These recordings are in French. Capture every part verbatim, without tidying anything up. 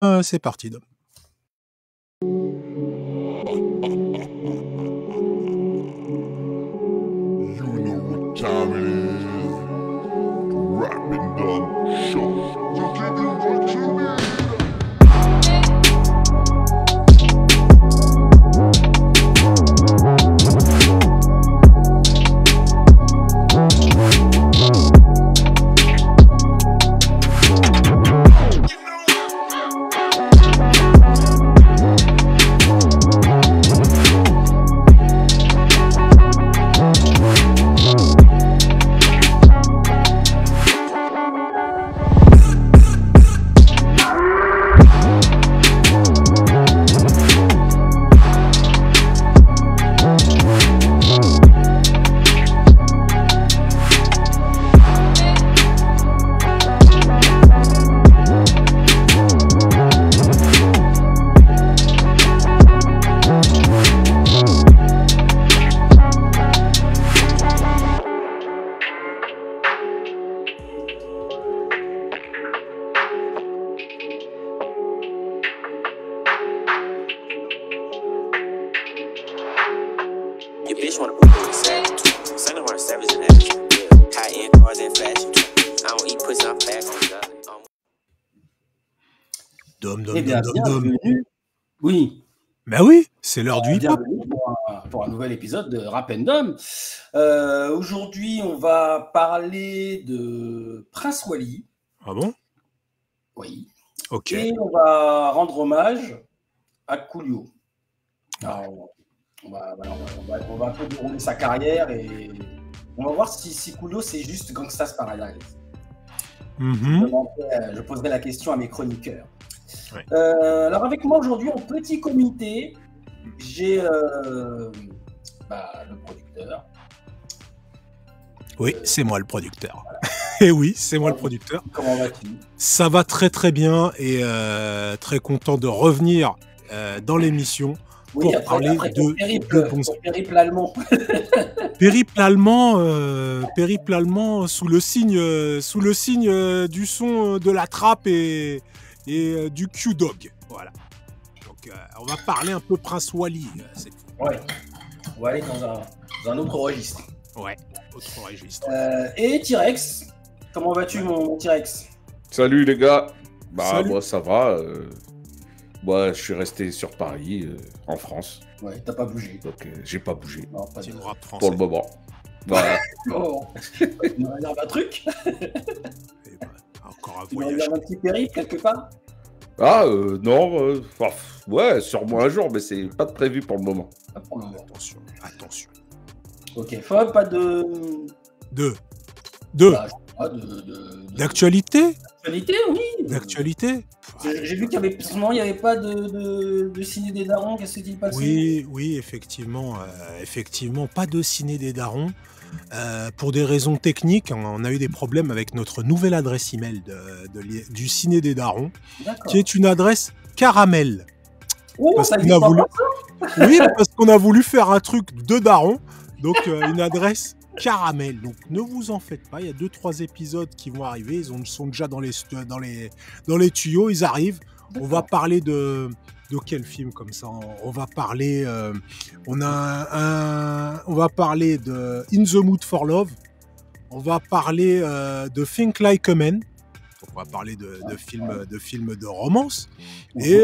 Euh, c'est parti, Dom. You know what time it is. The Rapping Dom Show. To give you what you need. Dom, dom, Eh bien, dom, dom, dom. bienvenue. Oui. Ben oui, c'est l'heure du Euh, hip-hop. bienvenue pour un, pour un nouvel épisode de Rap and Dom. Euh, Aujourd'hui, on va parler de Prince Wally. Ah bon? Oui. Ok. Et on va rendre hommage à Coolio. Alors, on va, voilà, on va, on va, on va un peu dérouler sa carrière et on va voir si, si Coolio c'est juste Gangsta's Paradise. Mhm. Je, demanderai- je poserai la question à mes chroniqueurs. Ouais. Euh, alors avec moi aujourd'hui en petit comité, j'ai euh, bah, le producteur. Oui, c'est moi le producteur. Et oui, c'est moi le producteur. Comment vas-tu? Ça va très très bien et euh, très content de revenir euh, dans l'émission Oui, pour après, parler après ton de, périple, de bons- ton périple allemand. périple allemand, euh, périple allemand sous le signe, euh, sous le signe euh, du son euh, de la trappe et, et euh, du Q-Dog. Voilà. Donc, euh, on va parler un peu Prince Wally euh, cette fois. Ouais. On va aller dans un, dans un autre registre. Ouais, autre registre. Euh, et T-Rex, comment vas-tu mon, mon T-Rex? Salut les gars. Bah Salut. moi ça va. euh, Moi je suis resté sur Paris, euh, en France. Ouais, t'as pas bougé. Donc euh, j'ai pas bougé Non, pas de... Team rap français. pour le moment. Voilà. Oh, tu nous réserves un truc? Et bah, encore un Tu nous voyage. réserves un petit périple quelque part? Ah euh, non, euh, enfin, ouais, sûrement un jour, mais c'est pas prévu pour le moment. Pas pour le moment. Attention, attention. Ok, Fab, pas de... Deux. Deux. Bah, je sais pas, de... de- de- D'actualité D'actualité, oui. D'actualité J'ai j'ai vu qu'il y avait, en ce moment, il n'y avait pas de, de, de ciné des darons. Qu'est-ce qui s'est passé? Oui, oui, effectivement, euh, effectivement, pas de ciné des darons. Euh, pour des raisons techniques, on- on a eu des problèmes avec notre nouvelle adresse email de, de li- du ciné des darons, D'accord. qui est une adresse caramel. Oh, parce ça qu'on existe a voulu- encore, Oui, parce qu'on a voulu faire un truc de daron, donc euh, une adresse caramel. Donc ne vous en faites pas, il y a deux trois épisodes qui vont arriver, ils ont- sont déjà dans les stu- dans les dans les tuyaux, ils arrivent. On va parler de de quel film comme ça? On va parler, euh, on a un, un- on va parler de In the Mood for Love. On va parler euh, de Think Like a Man. Donc on va parler de, de films de films de romance. Et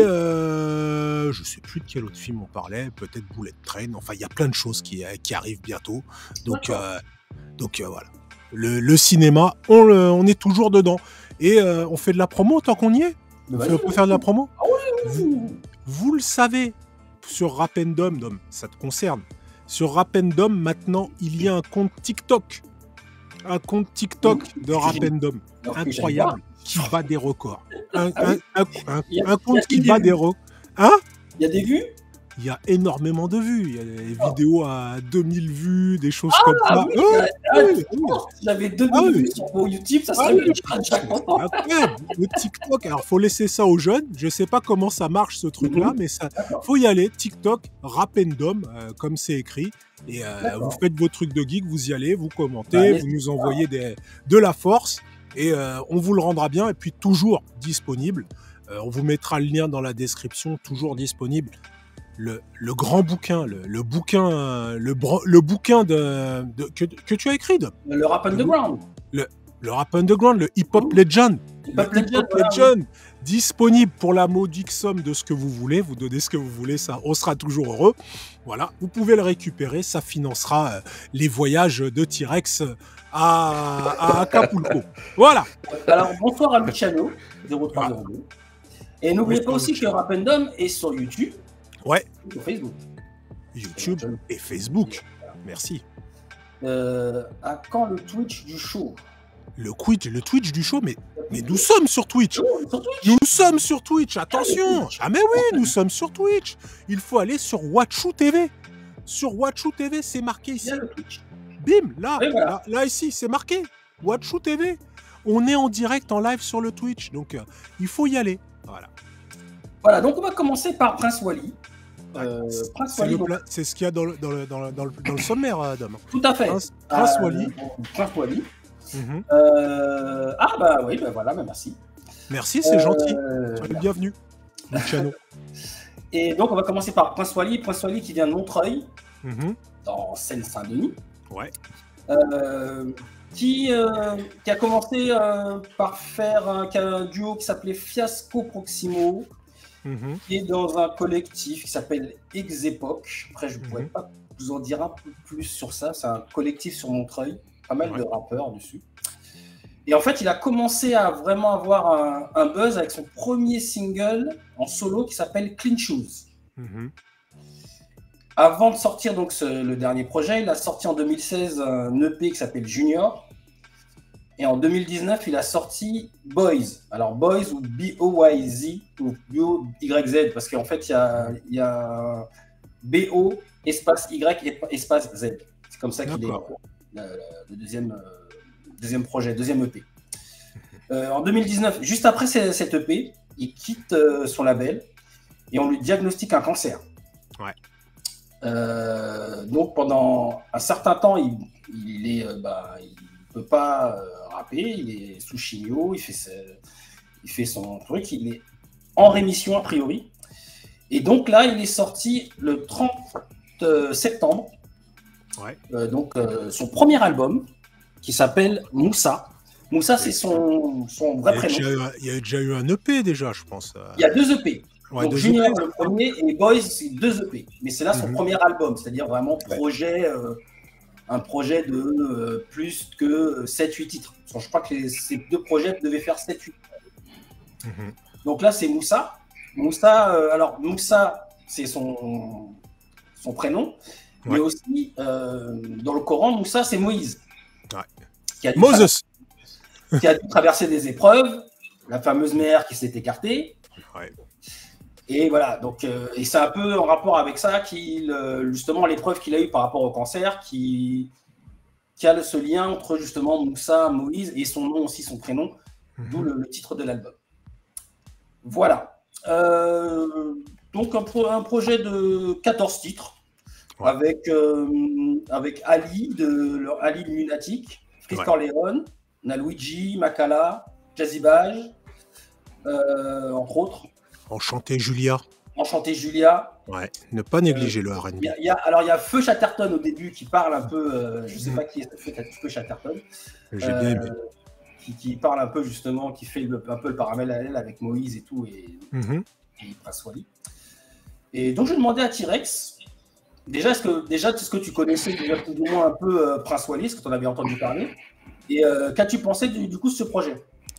euh, je sais plus de quel autre film on parlait. Peut-être Bullet Train. Enfin, il y a plein de choses qui qui arrivent bientôt. Donc D'accord. euh, donc euh, voilà. Le, le cinéma, on, le- on est toujours dedans. Et euh, on fait de la promo tant qu'on y est. On, Vas-y, fait- on peut faire de la promo. Ah oui, oui, oui. Vous le savez, sur Rap and Dom, Dom, ça te concerne. Sur Rap and Dom, maintenant, il y a un compte TikTok. Un compte TikTok de Rap and Dom. Alors que j'aime Incroyable. Qui bat des records. Un, Ah oui. un- un- un- Il y a- un il y compte a qui des bat vues. des records. Hein? Il y a des vues? Il y a énormément de vues. Il y a des Oh. vidéos à deux mille vues, des choses comme ça. oui, Ouais, ah, oui, tu penses, si j'avais deux Ah mille oui. vues sur mon YouTube, ça Ah serait oui. mieux. Je serais déjà content. Incroyable. Le TikTok, alors faut laisser ça aux jeunes. Je sais pas comment ça marche ce truc-là, Mhm. mais ça, D'accord. faut y aller. TikTok, Rap and Dom, euh, comme c'est écrit. Et euh, D'accord. vous faites vos trucs de geek, vous y allez, vous commentez, Bah, vous nous envoyez des, de la force et euh, on vous le rendra bien. Et puis toujours disponible Euh, on vous mettra le lien dans la description, toujours disponible. Le, le grand bouquin, le, le bouquin, euh, le, bro- le bouquin de, de- que, que tu as écrit, de, Le rap underground. le rap underground, le hip-hop legend. Hip-hop Le legend, hip-hop voilà, legend, disponible pour la modique somme de ce que vous voulez. Vous donnez ce que vous voulez, ça, on sera toujours heureux. Voilà, vous pouvez le récupérer, ça financera euh, les voyages de T-Rex à, à Acapulco. Voilà. Alors, bonsoir à Luciano, zéro trois zéro deux. Et n'oubliez pas Bonsoir, aussi que Luciano. Rap and Dom est sur YouTube Ouais, et sur Facebook. YouTube et Facebook. Merci. Euh, à quand le Twitch du show? Le Twitch, le Twitch du show, mais, mais nous sommes sur Twitch. Oh, sur Twitch. Nous sommes sur Twitch, attention. Ah mais oui, nous sommes sur Twitch. Il faut aller sur Watchou T V. Sur Watchou T V, c'est marqué Il ici. y a le Twitch. Bim, là, Oui, voilà. là, là, ici, c'est marqué. Watchou T V. On est en direct, en live sur le Twitch, donc euh, il faut y aller. Voilà. Voilà, donc on va commencer par Prince Wally. Euh, Prince C'est Wally, le donc, pla- c'est ce qu'il y a dans le, dans le, dans le, dans le, dans le sommaire, euh, Adam. tout à fait. Prince, Prince Euh, Wally. Prince Wally. Mhm. Euh, ah bah oui, bah voilà, bah merci. Merci, c'est Euh, gentil. Soyez bienvenue. Luciano. Et donc on va commencer par Prince Wally. Prince Wally qui vient de Montreuil, Mhm. dans Seine-Saint-Denis. Ouais. Euh, qui, euh, qui a commencé euh, par faire un, un duo qui s'appelait Fiasco Proximo, Mhm. qui est dans un collectif qui s'appelle Ex-Époque. Après, je ne pourrais Mhm. pas vous en dire un peu plus sur ça. C'est un collectif sur Montreuil, pas mal Ouais. de rappeurs dessus. Et en fait, il a commencé à vraiment avoir un, un buzz avec son premier single en solo qui s'appelle Clean Shoes. Mhm. Avant de sortir donc ce- le dernier projet, il a sorti en deux mille seize un E P qui s'appelle Junior. Et en deux mille dix-neuf, il a sorti Boys. Alors Boys ou B O Y Z ou B O Y Z, parce qu'en fait, il y a, il y a B O espace Y et espace Z. C'est comme ça qu'il est D'accord. le, le deuxième, euh, deuxième projet, deuxième E P. Euh, en deux mille dix-neuf, juste après ce- cet E P, il quitte euh, son label et on lui diagnostique un cancer. Ouais. Euh, donc pendant un certain temps, il, il est, euh, bah, il peut pas euh, rapper, il est sous chimio, il fait, ses- il fait son truc, il est en rémission a priori. Et donc là, il est sorti le trente septembre, Ouais. euh, donc euh, son premier album qui s'appelle Moussa. Moussa, c'est son, son Il vrai y, a prénom. déjà, eu- il y a déjà eu un E P déjà, je pense. euh. Il y a deux E P. Ouais, Donc deux Junior E P. le premier et Boys c'est deux E P. Mais c'est là son Mhm. premier album, c'est-à-dire vraiment projet, euh, un projet de euh, plus que sept huit titres. Parce que je crois que les- ces deux projets devaient faire sept huit. Mhm. Donc là c'est Moussa. Moussa, euh, alors Moussa c'est son, son prénom, mais Ouais. aussi euh, dans le Coran, Moussa c'est Moïse. Ouais. Qui a dû Moses. qui a dû traverser des épreuves, la fameuse mer qui s'est écartée. Ouais. Et voilà, donc, euh, et c'est un peu en rapport avec ça, qu'il, euh, justement, l'épreuve qu'il a eue par rapport au cancer, qui, qui a ce lien entre justement Moussa, Moïse et son nom aussi, son prénom, d'où Mhm. le, le titre de l'album. Voilà. Euh, donc, un, pro- un projet de quatorze titres, Ouais. avec, euh, avec Ali, de, le- Ali le Lunatique, Chris Ouais. Corleone, Naluigi, Makala, Jazzy Baj, euh, entre autres. Enchanté, Julia. Enchanté Julia. Ouais. Ne pas négliger le R and Il B. y a- il y a- alors il y a Feu Chatterton au début qui parle un peu, euh, je ne sais Mm. pas qui est Feu, Feu Chatterton, J'ai euh, bien aimé. qui, qui parle un peu justement, qui fait le- un peu le parallèle avec Moïse et tout, et, Mhm. et Prince Wally. Et donc je demandais à T-Rex, déjà, est-ce que, déjà, est-ce que tu connaissais déjà plus ou moins un peu euh, Prince Wally, est-ce que tu en avais entendu parler, et euh, qu'as-tu pensé du, du coup de ce projet?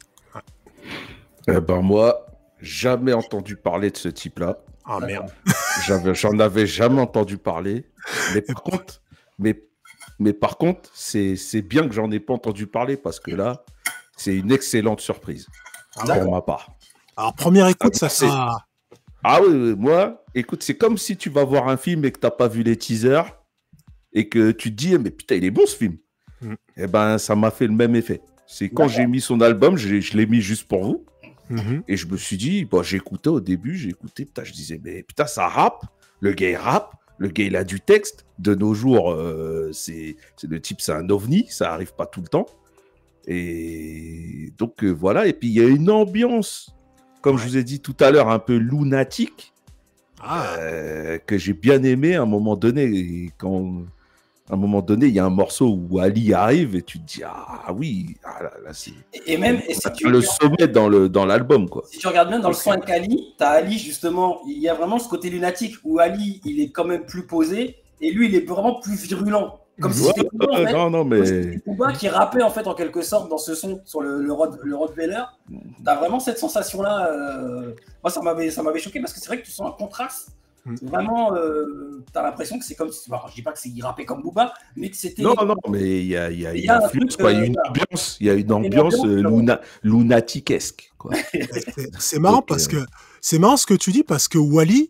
Eh ben moi, jamais entendu parler de ce type-là. Ah merde. J'avais, j'en avais jamais entendu parler. Mais par contre, mais, mais par contre, c'est, c'est bien que j'en ai pas entendu parler parce que là, c'est une excellente surprise Ah D'accord. pour ma part. Alors, première écoute, Ah, ça c'est- sera. Ah oui, oui, moi, écoute, c'est comme si tu vas voir un film et que t'as pas vu les teasers et que tu te dis, mais putain, il est bon ce film. Mm. Eh ben, ça m'a fait le même effet. C'est quand D'accord. j'ai mis son album, j'ai- je l'ai mis juste pour vous. Mhm. Et je me suis dit, bon, j'écoutais au début, j'écoutais, putain, je disais, mais putain, ça rappe, le gars il rappe, le gars il a du texte. De nos jours, euh, c'est, c'est le type, c'est un ovni, ça arrive pas tout le temps. Et donc euh, voilà, et puis il y a une ambiance comme Ouais. je vous ai dit tout à l'heure, un peu lunatique, Ah, euh, que j'ai bien aimé à un moment donné. Et quand, à un moment donné, il y a un morceau où Ali arrive et tu te dis ah oui, ah, là, là, c'est Et, et même, et si tu, le sommet dans le dans l'album quoi. si tu regardes bien dans le Ok. son avec Ali, t'as Ali justement, il y a vraiment ce côté lunatique où Ali, il est quand même plus posé et lui, il est vraiment plus virulent. Comme si Ouais, c'était Booba, en ouais, fait. non non Comme si mais c'était Booba qui rappait en fait en quelque sorte dans ce son sur le, le, Rod- le Rottweiler. T'as vraiment cette sensation-là. euh, Moi, ça m'avait, ça m'avait choqué parce que c'est vrai que tu sens un contraste. Mm. C'est vraiment, euh, t'as l'impression que c'est comme si, bon, je dis pas que c'est il rappait comme Booba, mais que c'était. non non mais il y a il y a, Il il y y a a un influence, truc, quoi. Il y a euh, une voilà. ambiance, il y a une Il y a une ambiance ambiance, euh, là. luna, lunatique-esque quoi. c'est- c'est marrant Donc, parce euh, que c'est marrant ce que tu dis parce que Wally,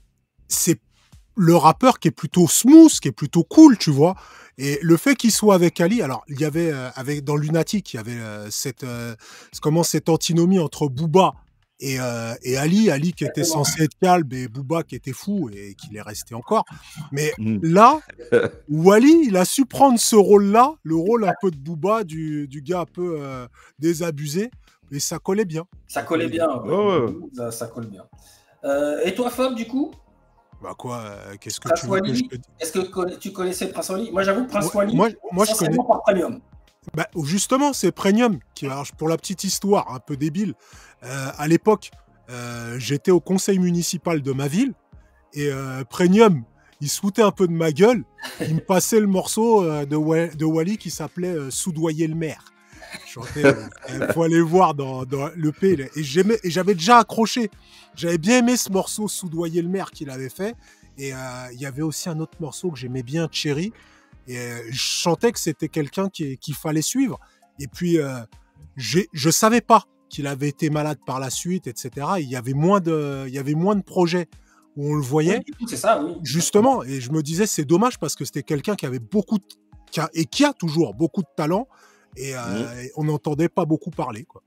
c'est le rappeur qui est plutôt smooth, qui est plutôt cool, tu vois. Et le fait qu'il soit avec Ali, alors il y avait euh, avec dans Lunatic, il y avait euh, cette euh, comment cette antinomie entre Booba et, euh, et Ali, Ali qui était Exactement. censé être calme et Booba qui était fou et qui l'est resté encore. Mais mm. là, Wally, il a su prendre ce rôle-là, le rôle un peu de Booba, du, du gars un peu euh, désabusé, et ça collait bien. Ça collait bien. ouais. Ouais, ouais. Ça, ça colle bien. Euh, et toi, Fab, du coup, Bah quoi, euh, qu'est-ce que Prince tu veux que je Wally, te dise? est-ce que co- tu connaissais Prince Wally? Moi, j'avoue que Prince Moi, Wally, moi, moi, je essentiellement par Premium. Bah, justement, c'est Premium. Qui, alors, pour la petite histoire, un peu débile, euh, à l'époque, euh, j'étais au conseil municipal de ma ville et euh, Premium, il se foutait un peu de ma gueule. Il me passait le morceau euh, de, Wa- de Wally qui s'appelait euh, Soudoyer le maire. Je chantais, il faut aller voir dans, dans le P. Et j'aimais- et j'avais déjà accroché. J'avais bien aimé ce morceau Soudoyer le maire qu'il avait fait. Et euh, il y avait aussi un autre morceau que j'aimais bien, Cherry. Et euh, je sentais que c'était quelqu'un qui- qu'il fallait suivre. Et puis, euh, j'ai- je savais pas qu'il avait été malade par la suite, et cetera. Il y avait moins de, il y avait moins de projets où on le voyait, Oui, du coup, c'est ça, oui. justement. Et je me disais, c'est dommage parce que c'était quelqu'un qui avait beaucoup, de- qui a- et qui a toujours beaucoup de talent. Et, euh, Mhm. et on n'entendait pas beaucoup parler, quoi.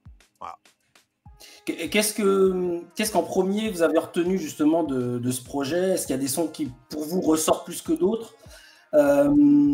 Et Qu'est-ce que, qu'est-ce qu'en premier vous avez retenu justement de, de ce projet? Est-ce qu'il y a des sons qui, pour vous, ressortent plus que d'autres? Euh,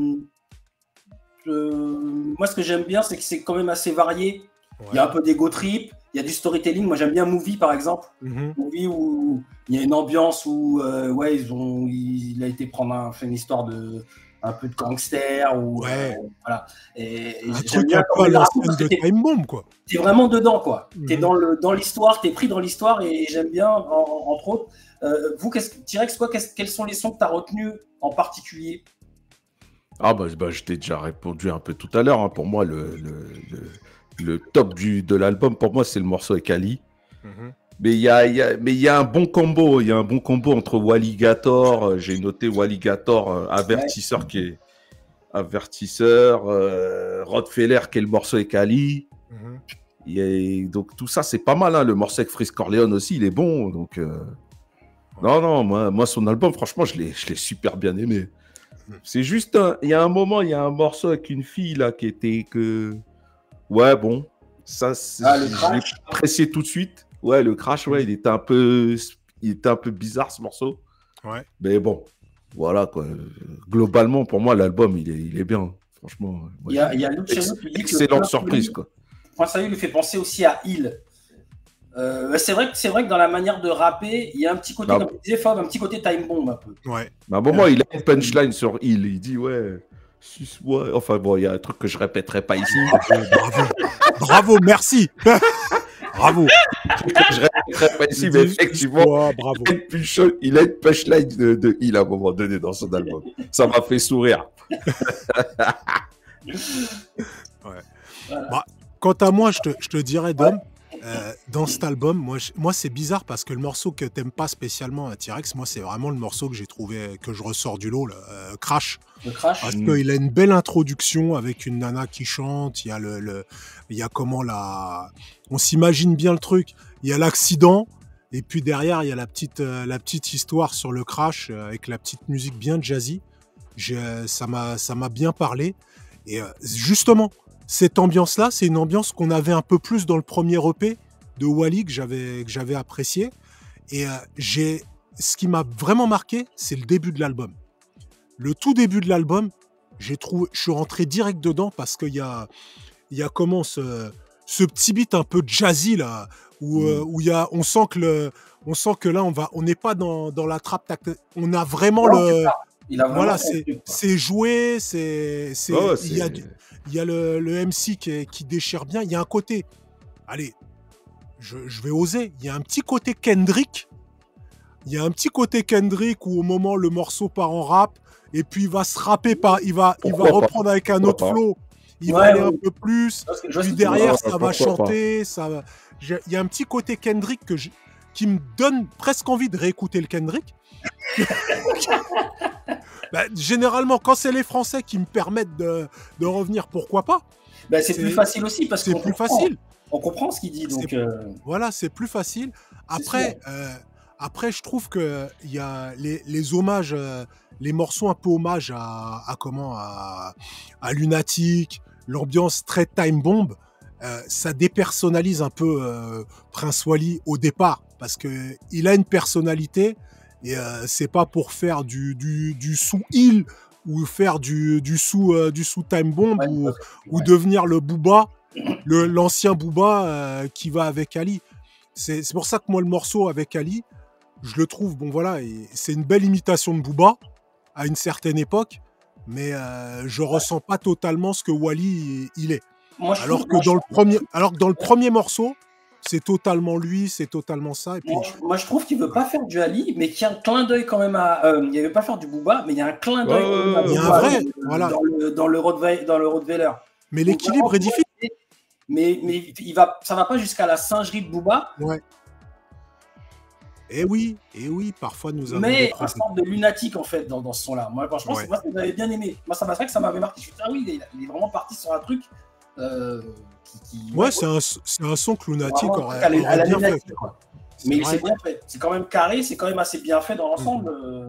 euh, Moi, ce que j'aime bien, c'est que c'est quand même assez varié. Ouais. Il y a un peu d'ego trip, il y a du storytelling. Moi, j'aime bien Movie, par exemple. Mhm. Movie où il y a une ambiance où, euh, ouais, ils ont, il a été prendre un, fait une histoire de un peu de gangster ou Ouais. euh, voilà. Et, et Un j'aime truc bien un peu comment à il le raconte l'ancienne parce que de t'es- Time Bomb, quoi. t'es vraiment dedans, quoi. T'es Mhm. dans le dans l'histoire, t'es pris dans l'histoire et, et j'aime bien, en- entre autres. Euh, vous, qu'est-ce que T-Rex, quoi, qu'est-ce- quels sont les sons que t'as retenus en particulier? Ah bah, bah, je t'ai déjà répondu un peu tout à l'heure. Hein. Pour moi, le, le, le, le top du, de l'album, pour moi, c'est le morceau avec Ali. Mhm. Mais il y a, il y a- mais il y a un bon combo. Il y a un bon combo entre Walligator. euh, J'ai noté Walligator, euh, avertisseur qui est avertisseur, euh, Rottweiler qui est le morceau avec Ali. Mhm. Il y a- donc tout ça, c'est pas mal. Hein. Le morceau avec Freeze Corleone aussi, il est bon. Donc euh, non, non, moi, moi, son album, franchement, je l'ai, je l'ai super bien aimé. C'est juste, un- il y a un moment, il y a un morceau avec une fille là qui était que, ouais, bon, ça, c'est- Ah, le je l'ai crash. apprécié tout de suite. Ouais, le crash, ouais, il était un peu, il était un peu bizarre ce morceau. Ouais. Mais bon, voilà quoi. Globalement, pour moi, l'album, il est, il est bien. Franchement, moi, Il y a, j'ai- il y a Luciano ex- qui dit que excellente Prince surprise Wally- quoi. Prince Wally lui fait penser aussi à Hill. Euh, c'est vrai que c'est vrai que dans la manière de rapper, il y a un petit côté, Ah. comme tu disais, Fab, un petit côté time bomb un peu. Ouais. À un moment, il a une punchline sur Hill. Il dit, ouais, suce-moi. Enfin bon, il y a un truc que je répéterai pas ici. Bravo. Bravo, merci. Bravo. que je répéterai pas ici, mais effectivement, Ouais, bravo. il a une punch- il a une punchline de, de Hill à un moment donné dans son album. Ça m'a fait sourire. Quant à moi, je te, je te dirais, Dom, euh, dans cet album, moi, je- moi c'est bizarre parce que le morceau que t'aimes pas spécialement à T-Rex, moi, c'est vraiment le morceau que j'ai trouvé, que je ressors du lot, là, euh, Crash. Le crash. Parce Mm. qu'il a une belle introduction avec une nana qui chante, il y a le, le- il y a comment la, on s'imagine bien le truc, il y a l'accident, et puis derrière, il y a la petite, euh, la petite histoire sur le crash, euh, avec la petite musique bien jazzy. J'ai, euh, ça m'a, ça m'a bien parlé. Et euh, justement, cette ambiance-là, c'est une ambiance qu'on avait un peu plus dans le premier E P de Wally que j'avais, que j'avais apprécié. Et euh, j'ai, ce qui m'a vraiment marqué, c'est le début de l'album. Le tout début de l'album, j'ai trouvé, je suis rentré direct dedans parce qu'il y a, il y a comment ce, ce petit beat un peu jazzy là, où euh, où il y a, on sent que le, on sent que là on va, on n'est pas dans, dans la trappe tactique. On a vraiment Non, le, Il a vraiment voilà, son c'est truc, quoi. c'est joué, c'est c'est Ouais, ouais, il y a c'est- du- il y a le, le M C qui, est- qui déchire bien. Il y a un côté, allez, je, je vais oser. Il y a un petit côté Kendrick. Il y a un petit côté Kendrick où au moment le morceau part en rap et puis il va se rapper par, il va, il va Pourquoi pas? reprendre avec un Pourquoi autre pas? flow. Il Ouais, va aller ouais. un peu plus. Parce que je vois ce Puis que tu veux derrière, dire. ça va pourquoi chanter. Ça va... j'ai- Il y a un petit côté Kendrick que je- qui me donne presque envie de réécouter le Kendrick. Bah, généralement, quand c'est les Français qui me permettent de, de revenir, pourquoi pas? Ben, c'est c'est- plus facile aussi parce C'est qu'on plus comprend. facile. On comprend ce qu'il dit. Donc, C'est- euh, Voilà, c'est plus facile. C'est Après, euh, après, je trouve que il y a les, les hommages, euh, les morceaux un peu hommages à, à comment, à, à Lunatic, l'ambiance très time bomb, euh, ça dépersonnalise un peu euh, Prince Wally au départ parce que il a une personnalité et euh, c'est pas pour faire du, du, du sous il ou faire du, du sous euh, du sous time bomb ouais, ou, parce que- ou ouais. devenir le Booba, le- l'ancien Booba euh, qui va avec Ali. C'est c'est pour ça que moi, le morceau avec Ali, je le trouve, bon voilà, et c'est une belle imitation de Booba à une certaine époque, mais euh, je ressens pas totalement ce que Wally il est. Moi, je Alors trouve- que moi, je dans le trouve- premier, alors que dans le premier morceau, c'est totalement lui, c'est totalement ça. Et puis, Moi, je- moi, je trouve qu'il veut pas faire du Ali, mais qu'il y a un clin d'œil quand même à. Euh, il veut pas faire du Booba, mais il y a un clin d'œil Ouais, quand même à ouais, il y a un Booba vrai, dans le- voilà. dans le dans le Rottweiler. Dans le Rottweiler. mais l'équilibre est difficile. Mais, mais il va, ça va pas jusqu'à la singerie de Booba, Ouais. Et oui, et oui, parfois nous avons des mais un problèmes. sorte de lunatique en fait dans, dans ce son-là. Moi, franchement, Ouais. c'est moi ce que j'avais bien aimé. Moi, ça m'a fait que ça m'avait marqué. Je me suis dit, ah oui, il est, il est vraiment parti sur un truc euh, qui, qui- Ouais, c'est un, c'est un son que Lunatic vraiment, aurait, à la- à aurait la bien fait. lunatique, quoi. C'est Mais vrai. c'est bien fait. C'est quand même carré, c'est quand même assez bien fait dans l'ensemble. euh.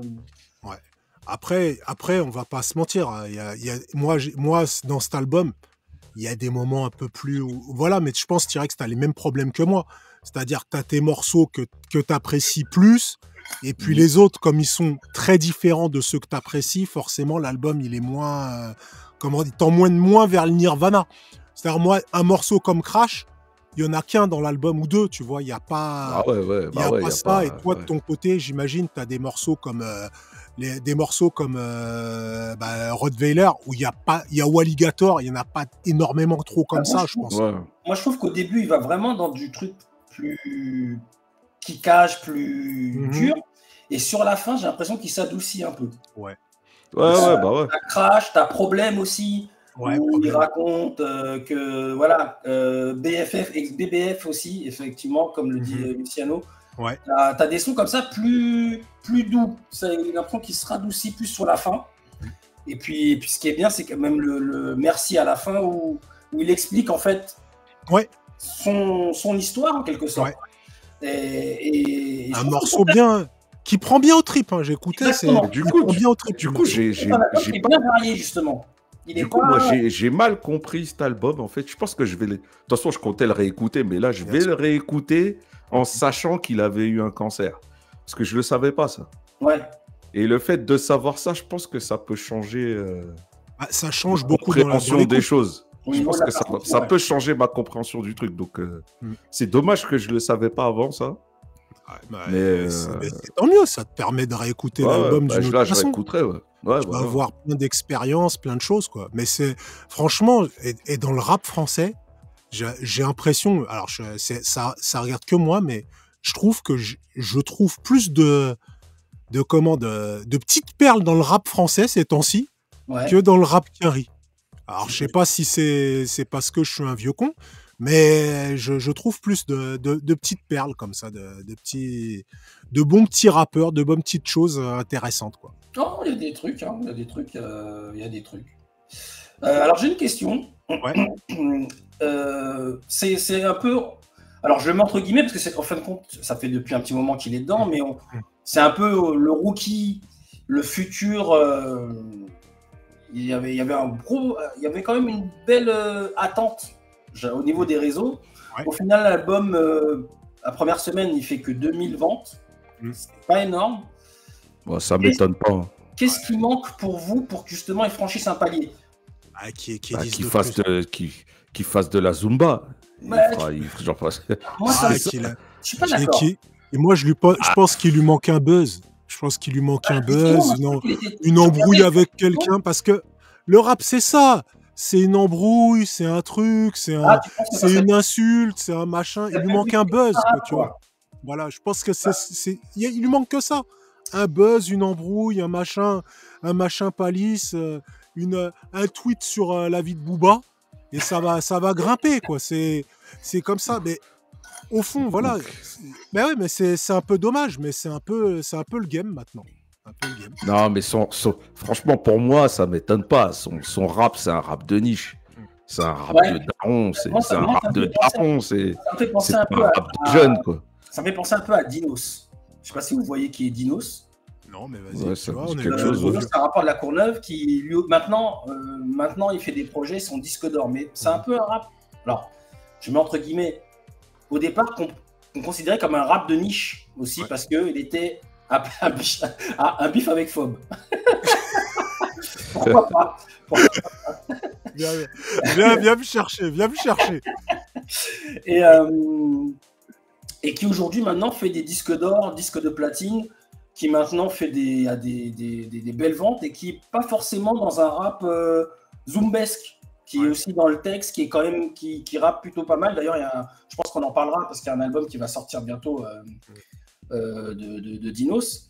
Après, après, on va pas se mentir. hein, il y a- il y a- moi, j'ai- moi, dans cet album, il y a des moments un peu plus. Voilà, mais je pense, T-Rex, tu as les mêmes problèmes que moi. C'est-à-dire que tu as tes morceaux que, que tu apprécies plus, et puis Mhm. les autres, comme ils sont très différents de ceux que tu apprécies, forcément, l'album, il est moins. Euh, comment dire, tend moins, moins vers le Nirvana. C'est-à-dire, moi, un morceau comme Crash, il y en a qu'un dans l'album ou deux, tu vois, il n'y a pas. Ah ouais, ouais, Il n'y bah a ouais, pas y a ça, pas- et toi, de ouais. ton côté, j'imagine, tu as des morceaux comme, euh, les, des morceaux comme euh, bah, Rottweiler, où il y a pas, il y a Walligator, il n'y en a pas énormément trop comme Ah, ça, moi, je je pense. Ouais. Moi, je trouve qu'au début, il va vraiment dans du truc plus qui cache, plus Mhm. dur. Et sur la fin, j'ai l'impression qu'il s'adoucit un peu. Ouais, ouais, bah ouais. T'as Crash, t'as Problème aussi, Ouais, où il problème. raconte euh, que voilà, euh, B F F, ex-B B F aussi, effectivement, comme le dit Mhm. euh, Luciano. Ouais. T'as t'as des sons comme ça plus, plus doux. Ça, j'ai l'impression qu'il se radoucit plus sur la fin. Et puis, et puis ce qui est bien, c'est quand même le, le merci à la fin où, où il explique en fait Ouais. son, son histoire en quelque sorte. Ouais. Et, et- et je Un trouve morceau bien, qui prend bien au trip, hein, j'ai écouté, c'est Exactement. Du il coup, prend bien au trip. Du le coup, morceau. j'ai que j'ai- c'est un album j'ai qui est pas- bien varié justement. Il est Du coup, pas... moi, j'ai j'ai mal compris cet album, en fait. Je pense que je vais... les- De toute façon, je comptais le réécouter, mais là, je Bien vais sûr. le réécouter en sachant qu'il avait eu un cancer. Parce que je ne le savais pas, ça. Ouais. Et le fait de savoir ça, je pense que ça peut changer euh, Ah, ça change ma beaucoup dans la compréhension dans des l'écoute. choses. Au Je niveau pense de la que ça, perception, ça ouais. peut changer ma compréhension du truc. Donc, euh, Mm. c'est dommage que je ne le savais pas avant, ça. Ouais, bah, Mais, euh, c'est mais c'est tant mieux, ça te permet de réécouter Ouais, l'album bah, d'une là, autre je façon. réécouterai, ouais. Ouais, Tu vas voilà. avoir plein d'expériences, plein de choses, quoi. Mais c'est franchement, et, et dans le rap français, j'ai j'ai l'impression, alors je, c'est- ça, ça regarde que moi, mais je trouve que je, je trouve plus de, de comment, de, de petites perles dans le rap français ces temps-ci Ouais. que dans le rap Quinry. Alors je sais pas si c'est c'est parce que je suis un vieux con, mais je, je trouve plus de, de, de petites perles comme ça, de, de petits, de bons petits rappeurs, de bonnes petites choses euh, intéressantes, quoi. Non, il y a des trucs, hein, il y a des trucs, euh, il y a des trucs. Euh, alors j'ai une question. Ouais. Euh, c'est c'est un peu, alors je le mets entre guillemets parce que c'est en fin de compte, ça fait depuis un petit moment qu'il est dedans, mais on- c'est un peu le rookie, le futur. euh, il y avait, il y avait un gros, il y avait quand même une belle euh, attente j'ai- au niveau des réseaux. Ouais. Au final, l'album, euh, la première semaine, il fait que deux mille ventes. Mm. C'est pas énorme. Bon, ça m'étonne pas. hein. Qu'est-ce qui manque pour vous pour que justement il franchisse un palier? Ah, qui, qui Bah, disent qu'il de fasse plus. de, qu'il- qu'il fasse de la Zumba. Il Ouais, fera- il fera- genre, parce que- Moi, ça, Ah, me- qu'il a- je suis pas et, d'accord. qui- et moi, je, lui, pe- je pense qu'il lui manque un buzz. Je pense qu'il lui manque un Justement, buzz, moi, une, je en- trouve qu'il était- une je embrouille regardais- avec quelqu'un. Parce que le rap, c'est ça. C'est une embrouille, c'est un truc, c'est un, Ah, tu penses que ça c'est serait- une insulte, c'est un machin. Il lui manque un buzz, quoi, tu vois. quoi. Voilà, je pense que c'est, c'est, il, y a- il lui manque que ça. Un buzz, une embrouille, un machin, un machin palisse, euh, une, un tweet sur euh, la vie de Booba, et ça va, ça va grimper, quoi. C'est, c'est comme ça. Mais au fond, voilà. c'est- Mais ouais, mais c'est, c'est un peu dommage, mais c'est un peu, c'est un peu le game maintenant. Un peu le game. Non, mais son, son- franchement, pour moi, ça m'étonne pas. Son, son rap, c'est un rap de niche. C'est un rap Ouais. de daron. C'est Moi, ça- c'est un moi, ça rap me de fait penser- daron. C'est Ça me fait c'est penser pas un un peu à, rap de à- jeune, quoi. ça me fait penser un peu à Dinos. Je sais pas si vous voyez qui est Dinos. Non, mais vas-y, Ouais, tu ça vois, me dit on est quelque là. chose, Euh, ouais. Dinos, c'est un rapport de la Courneuve qui lui maintenant, euh, maintenant il fait des projets, son disque d'or. Mais c'est un peu un rap. Alors, je mets entre guillemets. Au départ, qu'on qu'on considérait comme un rap de niche aussi Ouais. parce que il était un, un, bif, un- un bif avec Phobe. Pourquoi pas? Viens, viens, viens, viens me chercher, viens me chercher. Et, euh, et qui aujourd'hui maintenant fait des disques d'or, disques de platine, qui maintenant fait des, a des, des, des- des belles ventes et qui n'est pas forcément dans un rap euh, zoombesque, qui Ouais. est aussi dans le texte, qui est quand même qui, qui rappe plutôt pas mal. D'ailleurs, il y a un- je pense qu'on en parlera parce qu'il y a un album qui va sortir bientôt euh, euh, de, de- de Dinos.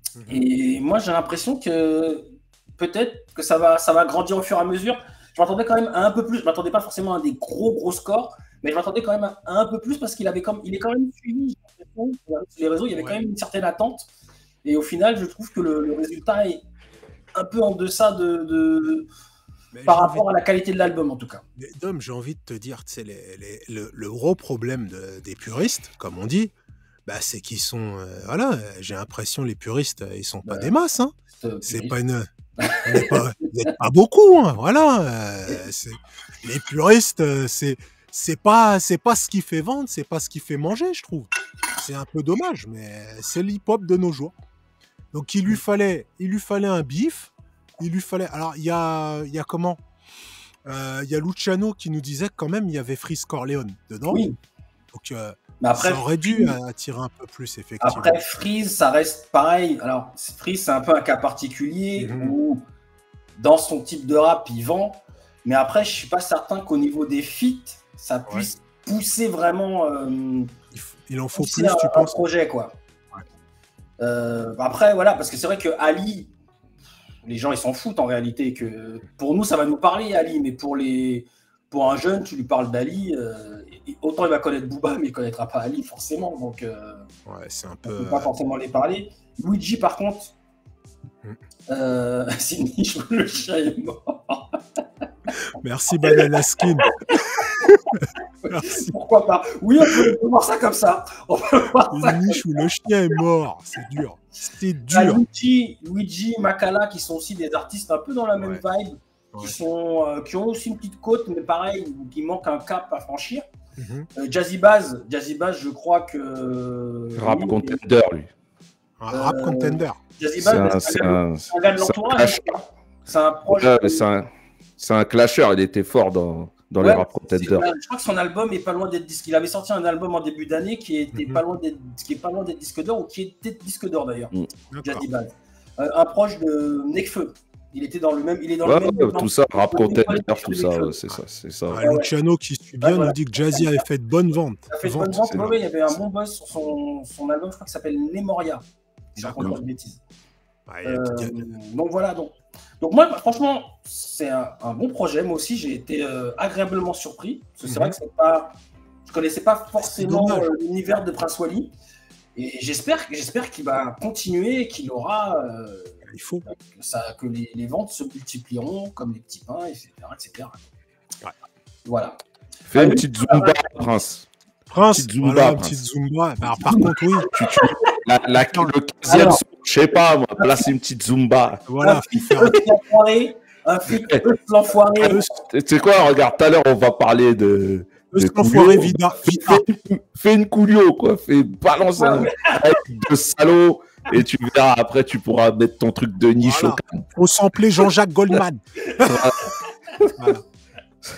Et moi, j'ai l'impression que peut-être que ça va, ça va grandir au fur et à mesure. Je m'attendais quand même à un peu plus. Je m'attendais pas forcément à des gros gros scores, mais je m'attendais quand même à un peu plus parce qu'il avait comme, il est quand même suivi. J'ai l'impression, sur les réseaux, il y avait Ouais. quand même une certaine attente. Et au final, je trouve que le, le résultat est un peu en deçà de, de- Mais par j'ai rapport à la qualité de l'album en tout cas. Mais Dom, j'ai envie de te dire, tu sais, les- les- le, le gros problème de- des puristes, comme on dit, bah, c'est qu'ils sont, euh, voilà, euh, j'ai l'impression les puristes, euh, ils sont pas Ouais. des masses, hein. Euh, C'est puis- pas une, on n'est pas, vous n'êtes pas beaucoup, hein, voilà. euh, c'est- les puristes, euh, c'est, c'est pas, c'est pas ce qui fait vendre, c'est pas ce qui fait manger, je trouve. C'est un peu dommage, mais c'est l'hip-hop de nos jours. Donc il lui fallait, il lui fallait un bif, il lui fallait. Alors il y a, il y a comment? Euh, Il y a Luciano qui nous disait que quand même il y avait Freeze Corleone dedans. Oui, Donc euh, mais après, ça aurait dû attirer un peu plus effectivement. Après, Freeze, ça reste pareil. Alors, Freeze, c'est un peu un cas particulier Mhm. où, dans son type de rap, il vend. Mais après, je suis pas certain qu'au niveau des feats, ça puisse pousser vraiment euh, Il, f- il en faut pousser plus, un, tu un penses? projet, quoi. Ouais. Euh, après, voilà, parce que c'est vrai que Ali, les gens, ils s'en foutent en réalité. Que pour nous, ça va nous parler, Ali, mais pour les, pour un jeune, tu lui parles d'Ali, euh, et- autant il va connaître Booba, mais il connaîtra pas Ali forcément. Donc euh, Ouais, c'est un on peu. peut pas forcément les parler. Luigi, par contre, Mm. euh, Sydney, je le chien est mort. Merci Banana Skin. Merci. Pourquoi pas? Oui, on peut, on peut voir ça comme ça. On peut voir ça. Une niche où le chien est mort, c'est dur. C'est T'as dur. Luigi, Luigi, Makala, qui sont aussi des artistes un peu dans la même Ouais. vibe, qui, Ouais. sont, euh, qui ont aussi une petite côte, mais pareil, où qui manque un cap à franchir. Mhm. Euh, Jazzy Baz, Jazzy Baz, je crois que. Rap lui, contender, lui. Un rap Euh, contender. Jazzy C'est Baz, un, c'est c'est un, un, c'est un gars de c'est un l'entourage. clash- C'est un proche. ouais, mais c'est un, c'est un clasher. Il était fort dans, dans Ouais, les rap c'est- contenders. je crois que son album est pas loin d'être disque. Il avait sorti un album en début d'année qui était Mhm. pas loin d'être, qui est pas loin d'être disque d'or ou qui était disque d'or d'ailleurs. D'accord. Jazzy Baz. Euh, un proche de Nekfeu. Il était dans le même. Il est dans Ouais, le même. ouais, tout ça, rap dans le même contender, collectif tout que ça, Nekfeu. ouais, c'est ça, c'est ça. Ah, Luciano qui suit bien Ouais, voilà. nous dit que Jazzy avait fait de bonnes ventes. Ça fait de Ventes, bonnes ventes. c'est Ouais, vrai. ouais, il y avait un bon buzz sur son, son album, je crois, qui s'appelle Nemoria. Si je raconte D'accord. pas de bêtises. Ouais, Euh, il y a- donc voilà. Donc, donc moi, bah, franchement, c'est un, un bon projet. Moi aussi, j'ai été euh, agréablement surpris. Parce que c'est Mhm. vrai que c'est pas. Je connaissais pas forcément dommage. euh, l'univers de Prince Wally. Et j'espère, j'espère qu'il va continuer et qu'il aura. euh, il faut. que, ça, que les, les ventes se multiplieront comme les petits pains, et cetera et cetera. Ouais. Voilà. Fais une petite zumba, Prince. Prince, Petite Zumba, voilà, une Prince. petite Zumba. Bah, par contre, oui, Tu, tu, la, la, le quinzième Alors. son, je sais pas, moi, place une petite zumba. voilà, un faut feat faire Eus l'enfoiré, un feat Eus l'enfoiré. Eus, Tu sais quoi, regarde, tout à l'heure, on va parler de. Eus de l'enfoiré, Coolio. Vida. Fais, Vita. fais- fais une coulio, quoi. Fais balance un avec de salaud et tu verras, après, tu pourras mettre ton truc de niche Voilà. au calme. Faut sampler Jean-Jacques Goldman. Voilà.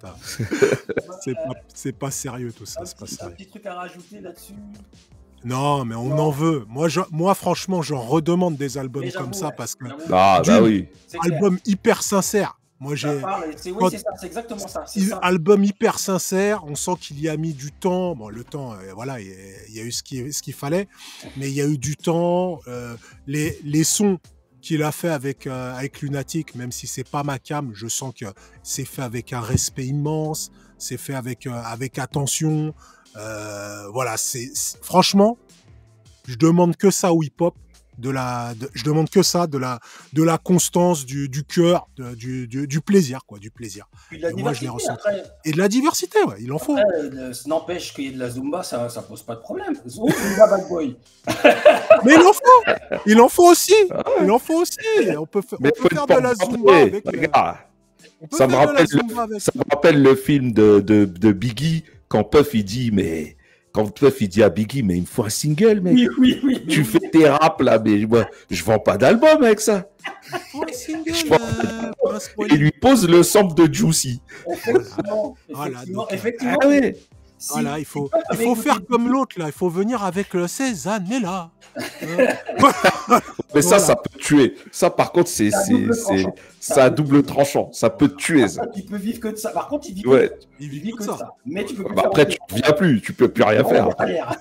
t'as- c'est pas, c'est pas sérieux tout ça, Un c'est pas petit, un sérieux. petit truc à rajouter là-dessus. Non, mais on Non. en veut. Moi, je- moi franchement, j'en redemande des albums Mais comme j'avoue, ça ouais, parce que j'avoue, Ah, bah D'une, oui. c'est clair. album hyper sincère. Moi, Ça j'ai parle, et c'est- oui, quand- c'est ça, c'est exactement ça. C'est il- ça. album hyper sincère. On sent qu'il y a mis du temps. Bon, le temps, euh, voilà, il y, a- il y a eu ce qu'il ce qu'il fallait, mais il y a eu du temps. euh, les, les sons qu'il a fait avec euh, avec Lunatic, même si c'est pas ma cam, je sens que c'est fait avec un respect immense. C'est fait avec euh, avec attention. Euh, voilà, c'est c'est- franchement, je demande que ça au hip-hop. De la, de- je demande que ça, de la, de la constance, du, du cœur, de- du, du, du plaisir, quoi, du plaisir. Puis de la Et moi, je l'ai diversité, ressenti. après, Et de la diversité, ouais, il en faut. après, euh, ça n'empêche qu'il y ait de la Zumba, ça, ça pose pas de problème. Oh, Zumba Bad Boy. Mais il en faut, il en faut aussi, il en faut aussi. On peut, fa- on Mais peut faut faire le de la porter, Zumba avec. euh, regarde. on peut Ça me faire de la rappelle le- Zumba avec. Ça me rappelle le film de, de, de Biggie, quand Puff il dit, mais quand Puff il dit à Biggie, mais il me faut un single, mec. Oui, oui, oui. Tu oui. fais tes raps là, mais moi, je vends pas d'album avec ça. Pour un single, Je pense- euh, un spoil. Il lui pose le sample de Juicy. Effectivement, Voilà, effectivement, donc, euh, effectivement. Ah ouais. Si- Voilà, il faut, si Puff il avait faut écouté faire Biggie, comme l'autre là. Il faut venir avec le ces années-là. Euh, Mais ça, Voilà. ça peut tuer. Ça, par contre, c'est C'est un c'est double c'est tranchant. ça à double tranchant. Ça peut te tuer, ça. Tu peux vivre que de ça. Par contre, il vit Ouais. que, il il vit vit que que de de ça. ça. Mais tu peux plus Bah, faire après, autre tu reviens plus. Tu peux plus rien chose. faire. Derrière.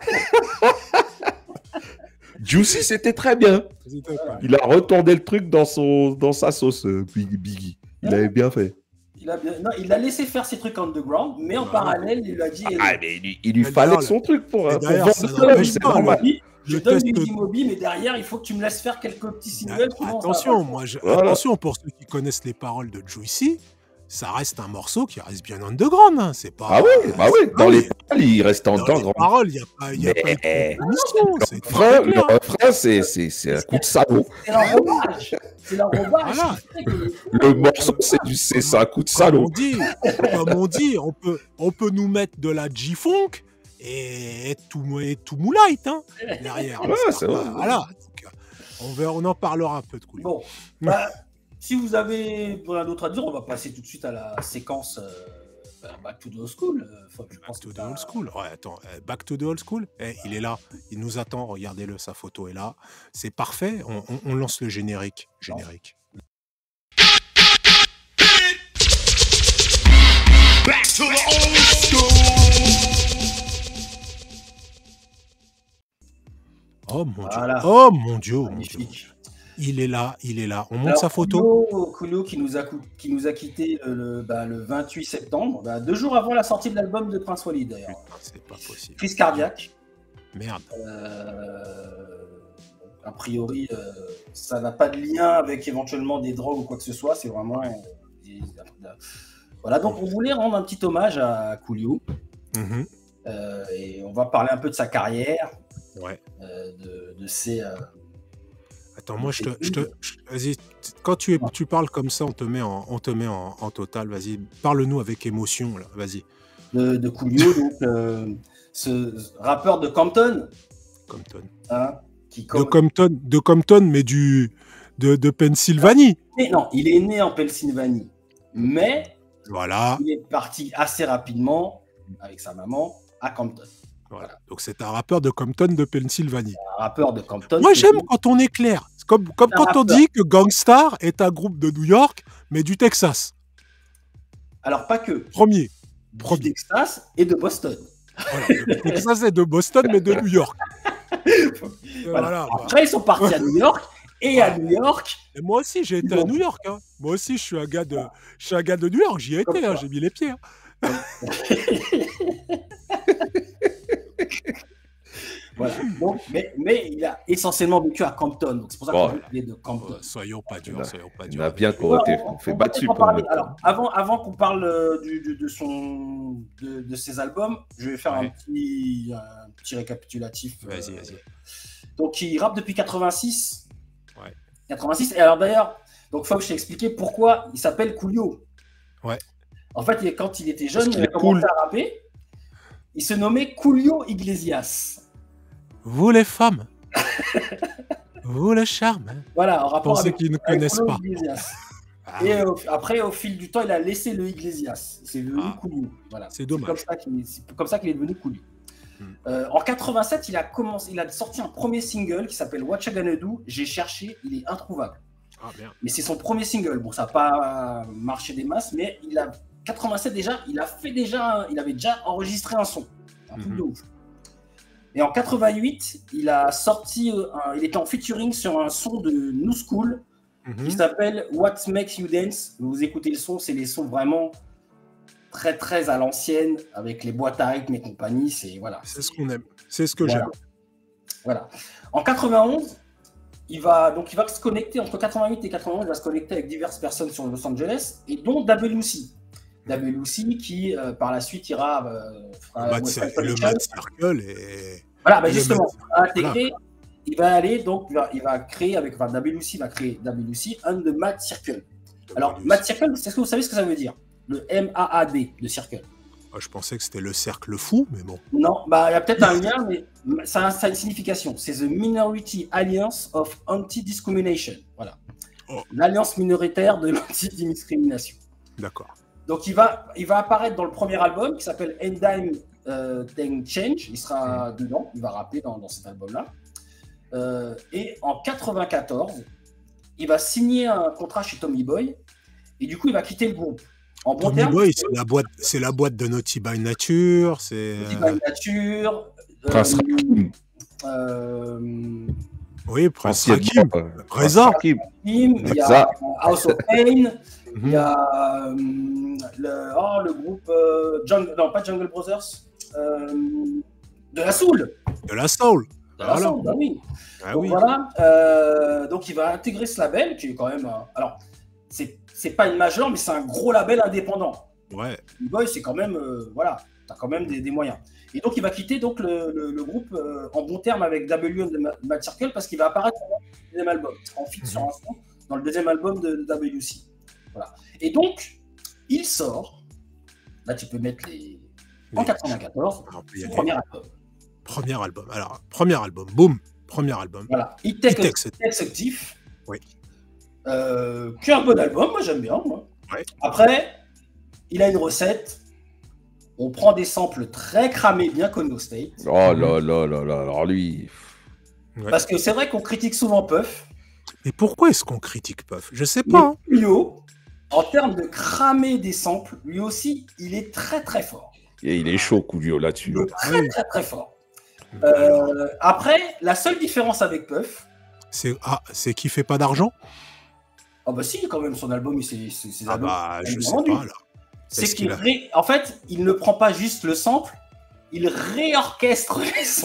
Juicy, c'était très bien. C'était pas- Il a retourné le truc dans, son, dans sa sauce, euh, Big- Biggie. Il avait bien fait. Il a, bien... non, il a laissé faire ses trucs underground, mais en Voilà. parallèle, il lui a dit Ah, mais il, lui- il lui Mais fallait d'ailleurs, son truc pour, et euh, pour d'ailleurs, vendre ça le n'empêche album, c'est pas, normal. le- je le donne test- du Easy Moby, mais derrière, il faut que tu me laisses faire quelques petits singles. sinon ça va Attention, pas. moi, je- Voilà. attention pour ceux qui connaissent les paroles de Juicy, ça reste un morceau qui reste bien underground. Hein. C'est pas. Ah oui, bah oui, dans ah les oui. paroles, il reste en Dans temps les grand. paroles, il n'y a pas, il y a Mais- pas de compromission, Le c'est refrain, très le clair. refrain, c'est c'est- c'est un coup de sabot. C'est l'enrobage. C'est l'enrobage. Voilà. qui fait que- Le morceau, c'est du c'est c'est un coup de Comme salaud. on dit, comme on dit, on peut, on peut nous mettre de la G-Funk et être tout, et tout moulite hein, derrière. Ouais, c'est pas- vrai. Voilà. Donc, euh, on, verra- on en parlera un peu de couilles. Bon, bah, si vous avez rien d'autre à dire, on va passer tout de suite à la séquence euh, bah, Back to the Old School. Euh, faut- je pense Back to que the t'as- old school. Ouais, attends, euh, back to the old school. Eh, il est là, il nous attend. Regardez-le, sa photo est là. C'est parfait. On, on- on lance le générique. Générique. Back to the old school. Oh mon Voilà. dieu. Oh mon dieu. oh mon Dieu. Magnifique. Il est là, il est là. On monte Alors, sa photo. Coolio, Coolio qui nous a, cou- qui nous a quitté le, le- bah, le vingt-huit septembre, bah, deux jours avant la sortie de l'album de Prince Wally d'ailleurs. Putain, c'est pas possible. Crise cardiaque. Merde. Euh, a priori, euh, ça n'a pas de lien avec éventuellement des drogues ou quoi que ce soit. C'est vraiment. euh, des- Voilà, donc on voulait rendre un petit hommage à Coolio. Mhm. Euh, et on va parler un peu de sa carrière, Ouais. euh, de, de ses. euh, Attends, moi, je te. Je te je- vas-y, t- quand tu, es, tu parles comme ça, on te met en, on te met en, en total. Vas-y, parle-nous avec émotion, là. Vas-y. de, de Coolio, donc euh, ce rappeur de Compton, Compton. hein, qui De comme- Compton, de Compton, mais du. De, de Pennsylvanie. Mais non, il est né en Pennsylvanie, mais Voilà. il est parti assez rapidement avec sa maman à Compton. Voilà. Donc, c'est un rappeur de Compton, de Pennsylvanie. Un rappeur de Compton. Moi, c'est- j'aime quand on est clair. C'est comme, comme Un quand on rappeur. dit que Gangstar est un groupe de New York, mais du Texas. Alors pas que Premier. du Premier. Texas et de Boston. Voilà. Le Texas est de Boston, mais de New York. Euh, Voilà. voilà, bah. Après, ils sont partis à New York et à New York. Et moi aussi, j'ai été à New York. Hein. Moi aussi, je suis un gars de, je suis un gars de New York. J'y ai Comme été. Hein. toi. J'ai mis les pieds. Hein. Voilà. Donc, mais, mais il a essentiellement vécu à Compton. Donc c'est pour ça qu'on Ouais. veut parler de Compton. Ouais, soyons pas durs. Ouais. Soyons pas Il y durs. en a bien qu'on Ouais, été on- on fait on va battre dessus peut-être en pour parler. le- Alors, avant, avant qu'on parle euh, du, du- de, son, de, de ses albums, je vais faire un, Ouais. petit, un petit récapitulatif. euh, Vas-y, vas-y. Donc, il rappe depuis quatre-vingt-six. Ouais. quatre-vingt-six. Et alors, d'ailleurs, donc, faut que je t'ai expliqué pourquoi il s'appelle Coolio. Ouais. En fait, il- quand il était jeune, Parce qu'il il a est commencé cool. à rapper. Il se nommait Coolio Iglesias. Vous les femmes, vous le charme. hein. Voilà, en rapport Pour ceux avec, qui ne avec connaissent Coolio pas. Iglesias. Ah, Et ouais. euh, après, au fil du temps, il a laissé le Iglesias. C'est devenu Ah. Coolio. Voilà. C'est dommage. comme ça qu'il c'est comme ça qu'il est devenu Coolio. Hmm. Euh, en quatre-vingt-sept, il a commencé, il a sorti un premier single qui s'appelle What You Gonna Do. J'ai cherché, il est introuvable. Ah, merde. Mais c'est son premier single. Bon, ça n'a pas marché des masses, mais il a quatre-vingt-sept déjà, il a fait déjà, il avait déjà enregistré un son. Un truc Mhm. de ouf. Et en quatre-vingt-huit, il a sorti, euh, un- il était en featuring sur un son de New School Mhm. qui s'appelle What Makes You Dance. Vous écoutez le son, c'est les sons vraiment très très à l'ancienne avec les boîtes à rythme et compagnie. C'est voilà. C'est ce qu'on aime. C'est ce que Voilà. j'aime. Voilà. En quatre-vingt-onze, il va donc il va se connecter entre quatre-vingt-huit et quatre-vingt-onze, il va se connecter avec diverses personnes sur Los Angeles et dont W C. W C qui euh, par la suite ira euh, fera Le Mad West Cir- Side le Connection. Mad Circle et. Voilà, bah le justement, Mad- à intégrer, il va aller donc il va, il va créer avec enfin, W C va créer W C and the Mad Circle. Alors Mad Circle, est-ce que vous savez ce que ça veut dire? Le M A A D de Circle. Ah, je pensais que c'était le cercle fou, mais bon. Non, bah il y a peut-être un lien, mais ça a, ça a une signification. C'est the Minority Alliance of Anti-Discrimination. Voilà. Oh. L'alliance minoritaire de l'anti-discrimination. D'accord. Donc il va, il va apparaître dans le premier album qui s'appelle Endime euh, Thing Change. Il sera dedans, il va rapper dans, dans cet album-là. Euh, et en quatre-vingt-quatorze, il va signer un contrat chez Tommy Boy. Et du coup, il va quitter le groupe. En bon Tommy terme, Boy, c'est la boîte, c'est la boîte de Naughty by Nature. C'est. Naughty euh, by Nature. Prince euh, Rakim. euh, Oui, Prince Anciennement, Rakim. euh, Reza. Prince Rakim. Kim, il y a Reza. House of Pain, il Mhm. y a euh, le, oh, le groupe euh, Jungle, non pas Jungle Brothers, euh, de la Soul. De la soul. De la Voilà. Soul, bah oui. Ah donc oui. voilà, euh, donc il va intégrer ce label qui est quand même, un- alors c'est c'est pas une major, mais c'est un gros label indépendant. Ouais. B-Boy, c'est quand même, euh, voilà, t'as quand même des, des moyens. Et donc il va quitter donc le, le, le groupe euh, en bon terme avec W and the Mad Circle parce qu'il va apparaître dans le deuxième album. Il sera en feat sur un son dans le deuxième album de, de W C. Voilà. Et donc il sort. Là tu peux mettre les. En quatre-vingt-quatorze, Alors, on peut y son aller. premier album. Premier album. Alors, premier album. Boum. Premier album. Voilà. It Takes It Takes It. Executive. Oui. Euh, qui est un bon album, moi j'aime bien. Moi. Ouais. Après, il a une recette. On prend des samples très cramés, bien connus au State. Oh là là là là, alors lui. Ouais. Parce que c'est vrai qu'on critique souvent Puff. Mais pourquoi est-ce qu'on critique Puff? Je sais Mais pas. hein. Julio, en termes de cramer des samples, lui aussi, il est très très fort. Et il est chaud, Coolio, là-dessus. Il est très Oui. très très fort. Alors, Euh, après, la seule différence avec Puff, c'est ah, c'est qu'il fait pas d'argent? ah bah si, quand même, son album, il s'est- ses, ses Ah albums, bah, ils je sont sais vendus. pas là. C'est Est-ce qu'il qu'il a- ré- en fait, il ne prend pas juste le sample, il réorchestre les sons.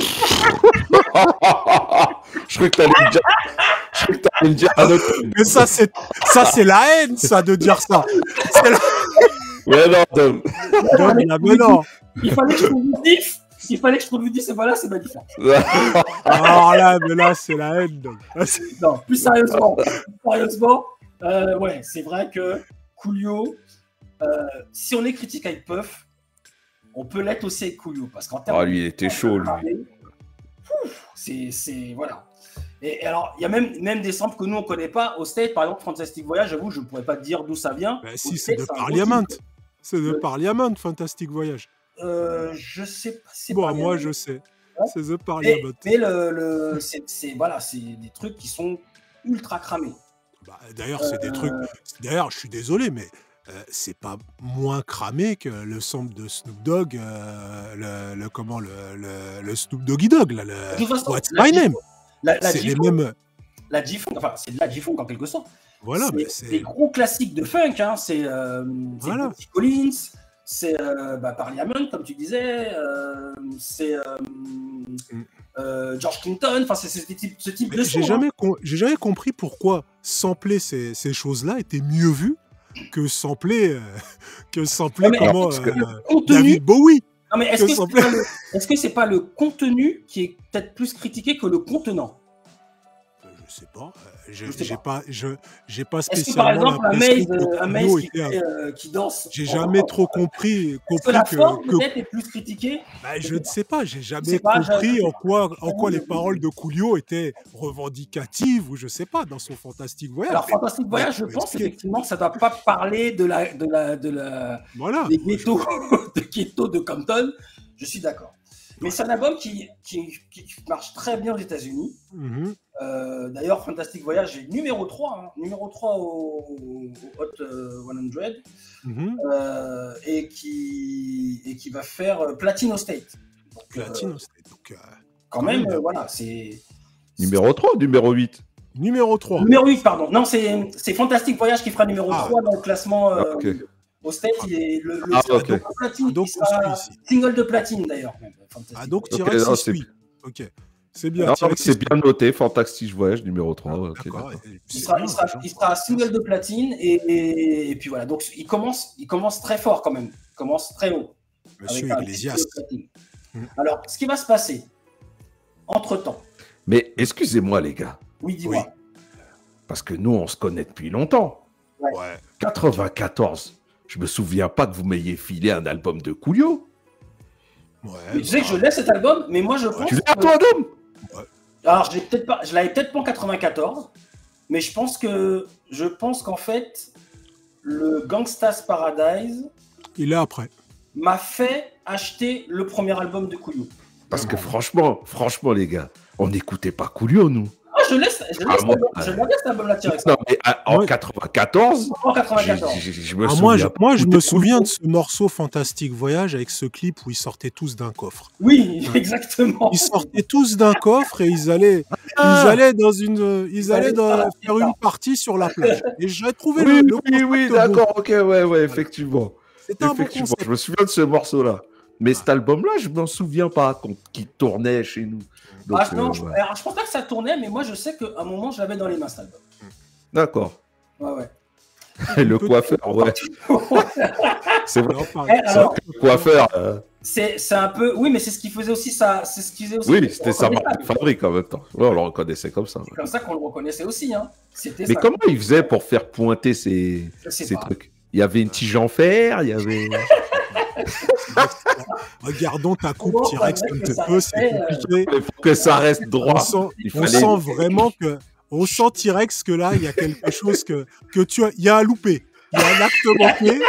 Je crois que t'allais me dire. Je crois que t'allais me dire un autre. Mais ça c'est ça c'est la haine ça de dire ça. C'est la... Ouais, non, non. Non, mais là, mais non. Il fallait que je trouve une diff. Il fallait que je trouve une diff, et voilà, c'est ma différence. Alors là, mais là c'est la haine. donc. Ah, c'est- Non, plus sérieusement, plus sérieusement, euh, ouais, c'est vrai que Coolio, euh, si on est critique avec Puff, on peut l'être aussi avec Coolio, parce qu'en termes Ah, lui, il était chaud, lui. c'est, c'est, voilà. Et, et alors, il y a même, même des samples que nous, on connaît pas. Au State, par exemple, Fantastic Voyage, j'avoue, je ne pourrais pas te dire d'où ça vient. Bah, Au si c'est State, de un gros Parliament. titre. C'est de Euh, Parliament, Fantastic Voyage. Euh, je sais pas si c'est Bon, Parliament. moi je sais. Ouais. C'est The Mais, Parliament. mais le, le, c'est, c'est, voilà, c'est des trucs qui sont ultra cramés. Bah, d'ailleurs, c'est des Euh, trucs. D'ailleurs, je suis désolé, mais euh, c'est pas moins cramé que le sample de Snoop Dogg, euh, le, le comment le, le, le Snoop Doggy Dogg, là, le De toute façon, What's la My G- Name. La, la C'est les G-Funk, mêmes. la G-Funk, enfin, c'est de la G-Funk en quelque sorte. Voilà, mais c'est des c'est. gros classiques de funk, hein. C'est euh, c'est Voilà. Bobby Collins, c'est euh, bah, Parliament, comme tu disais, euh, c'est euh, euh, George Clinton, enfin, c'est c'est ce type, ce type Mais de J'ai son. jamais, com- j'ai jamais compris pourquoi sampler ces, ces choses-là était mieux vu que sampler, euh, que sampler Ouais, mais comment est-ce que euh, le contenu... David Bowie. Non, mais est-ce que que, sampler- c'est pas le... est-ce que c'est pas le contenu qui est peut-être plus critiqué que le contenant? Je sais pas. Euh, j'ai Je sais j'ai pas. pas, je, j'ai pas Est-ce que par spécialement exemple un l'impression Maze, que euh, un Coolio Maze qui, était un- fait, euh, qui danse, J'ai en- jamais en- trop compris, est-ce que compris la que, forme que peut-être est plus critiquée? bah, je ne sais pas, j'ai jamais sais pas, je- compris je- en quoi, en quoi je- les paroles de Coolio étaient revendicatives ou je sais pas dans son fantastique voyage. Alors Mais- Fantastic mais Voyage, je faut pense expliquer. effectivement que ça ne doit pas parler de la, de la, de la, Voilà. des ghettos de, ghettos de Compton. Je suis d'accord. Mais c'est un album qui, qui, qui marche très bien aux États-Unis. Mhm. Euh, D'ailleurs, Fantastic Voyage est numéro trois, hein, numéro trois au, au Hot euh, cent, Mhm. euh, et, qui, et qui va faire euh, Platino State. Donc, euh, Platine, c'était donc, euh, quand quand même, même. euh, voilà, c'est. Numéro trois ou numéro huit? numéro trois. Numéro huit, pardon. Non, c'est c'est Fantastic Voyage qui fera numéro Ah. trois dans le classement. euh, Ah, ok. Au State, il est le, le Ah, single ok. de platine, Ah, donc il on sera suit ici. single de platine d'ailleurs. même, Fantastic. Ah, donc Ok, T-Rex, non, il c'est suit. Ok. C'est bien. Non, T-Rex, c'est il bien noté, Fantastic Voyage, numéro trois. suit. ok, D'accord. d'accord. Et- Il c'est sera, bien, il, sera, déjà. il sera single de platine et, et, et puis voilà. Donc il commence, il commence très fort quand même. Il commence très haut. Monsieur avec un Iglesias. titre de platine. Mm. Alors, ce qui va se passer entre temps, Mais excusez-moi, les gars, oui, dis-moi. Oui. parce que nous, on se connaît depuis longtemps. Ouais. quatre-vingt-quatorze, je me souviens pas que vous m'ayez filé un album de Coolio. Ouais. Mais tu sais que je laisse cet album, mais moi je pense. Tu l'as, que- toi, Dom? Alors, je l'ai peut-être pas, je l'avais peut-être pas en quatre-vingt-quatorze, mais je pense que, je pense qu'en fait, le Gangsta's Paradise Il est après. m'a fait acheter le premier album de Coolio. Parce que franchement, franchement, les gars, on n'écoutait pas Coolio, nous. Ah, je laisse, je Ah, laisse, moi, l'album- je euh, la laisse l'album là, T-Rex. Non, mais à- en Ouais. quatre-vingt-quatorze, En je, quatre-vingt-quatorze. je- je- je me Ah, souviens moi, je, pas moi, je d'écouter me souviens Coolio. de ce morceau Fantastique Voyage avec ce clip où ils sortaient tous d'un coffre. Oui, exactement. Ils sortaient tous d'un coffre et ils allaient, Ah. ils allaient dans une, ils allaient allaient dans- faire la faire pista. une partie sur la plage. Et j'ai trouvé Oui, le, le oui, oui, concept bon. d'accord, ok, ouais, ouais, effectivement. C'était un bon Effectivement, concept. je me souviens de ce morceau-là. Mais cet album-là, je m'en souviens pas qu'on- qu'il tournait chez nous. Donc, Ah, non, euh, je, ouais. alors, je pense pas que ça tournait, mais moi je sais qu'à un moment je l'avais dans les mains cet album. D'accord. Ouais, ouais. Et le peut- coiffeur, ouais. C'est On vrai. en parle. Eh, C'est alors, vrai que le coiffeur, euh, c'est c'est un peu. Oui, mais c'est ce qui faisait aussi ça. C'est ce qui faisait aussi. oui, c'était sa marque reconnaissable. de fabrique en même temps. Ouais, on le reconnaissait comme ça. C'est ouais. comme ça qu'on le reconnaissait aussi. Hein. C'était Mais ça. comment il faisait pour faire pointer ces, Je sais ces pas. trucs? Il y avait une tige en fer, il y avait. Regardons ta coupe Comment T-Rex ça un fait que petit ça peu, c'est fait, euh, compliqué. Il faut que ça reste On droit. sent, Il on fallait- sent vraiment que, on sent T-Rex que là, il y a quelque chose que, que tu as, il y a un loupé, il y a un acte manqué.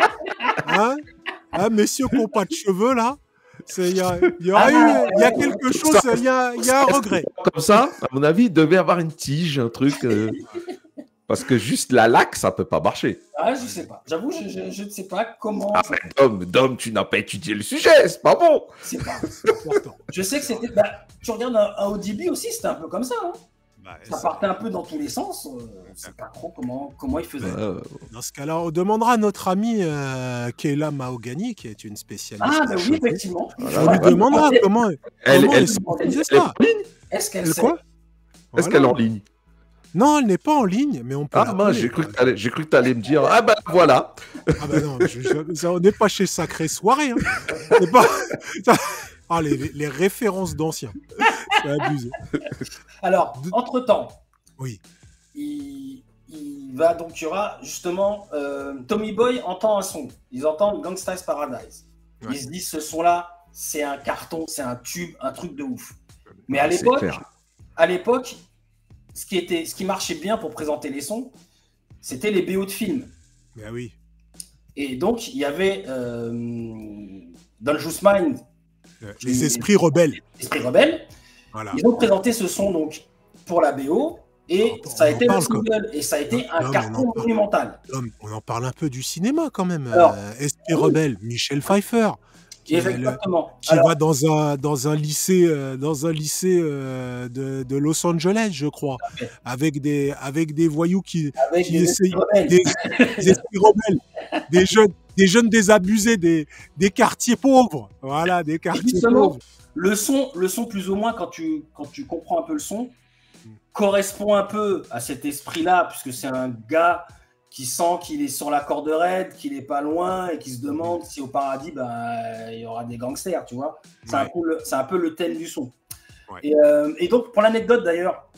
Hein, hein, messieurs qui n'ont pas de cheveux là, c'est, il y a, il y a Ah, eu, il y a quelque chose, ça- il y a, il y a un regret. Comme ça, à mon avis, il devait avoir une tige, un truc. euh, Parce que juste la laque, ça peut pas marcher. Ah, je sais pas. J'avoue, je, je, je ne sais pas comment. Ah, mais Dom, Dom, tu n'as pas étudié le sujet, c'est pas bon. C'est pas. C'est important. Je sais que c'était. Bah, tu regardes un, un O D B aussi, c'était un peu comme ça. Hein. Bah, Ça c'est- partait un peu dans tous les sens. euh, on ne sait pas trop comment, comment il faisait. Euh, Dans ce cas-là, on demandera à notre amie euh, Keila Mahogany, qui est une spécialiste. Ah, des bah oui, cheveux. effectivement. Voilà. On lui Ouais. demandera comment, elle, comment elle- ils ont organisé Est-ce elle est ça. en ligne Est-ce qu'elle Elle sait quoi Est-ce Voilà. qu'elle est en ligne? Non, elle n'est pas en ligne, mais on peut Ah, la mince, coller. j'ai cru que t'allais- j'ai cru que tu allais me dire ah ben voilà. Ah bah non, je- je- ça, on n'est pas chez Sacrée Soirée. Hein. C'est pas... ça- Ah, les, les références d'anciens. C'est abusé. Alors, entre-temps, Oui. il, il va donc, il y aura justement euh, Tommy Boy entend un son. Ils entendent Gangsta's Paradise. Ouais. Ils se disent ce son-là, c'est un carton, c'est un tube, un truc de ouf. Mais à Ah, c'est l'époque, clair. à l'époque, ce qui était, ce qui marchait bien pour présenter les sons, c'était les B O de films. Bah oui. Et donc, il y avait euh, Dangerous Mind, Euh, Les esprits rebelles. Esprit Rebelle. Voilà. Ils ont présenté ce son donc pour la B O et On en ça a été le parle, single et ça a été Non, un mais on carton en parle. monumental. Homme, on en parle un peu du cinéma quand même. Alors, euh, Esprit rebelle, Michel Pfeiffer, qui, est le- Exactement. qui Alors, va dans un, dans un lycée, euh, dans un lycée euh, de, de Los Angeles, je crois, fait. avec des, avec des voyous qui, avec qui des essayent- Esprits Rebelles. des, des esprits rebelles, des jeunes, des jeunes désabusés, des, des quartiers pauvres. Voilà, des quartiers Justement, pauvres. le son, le son plus ou moins quand tu, quand tu comprends un peu le son, correspond un peu à cet esprit-là, puisque c'est un gars qui sent qu'il est sur la corde raide, qu'il est pas loin et qui se demande si au paradis, ben, il y aura des gangsters, tu vois. C'est un Ouais. peu le- c'est un peu le thème du son. Ouais. Et, euh, et donc, pour l'anecdote d'ailleurs,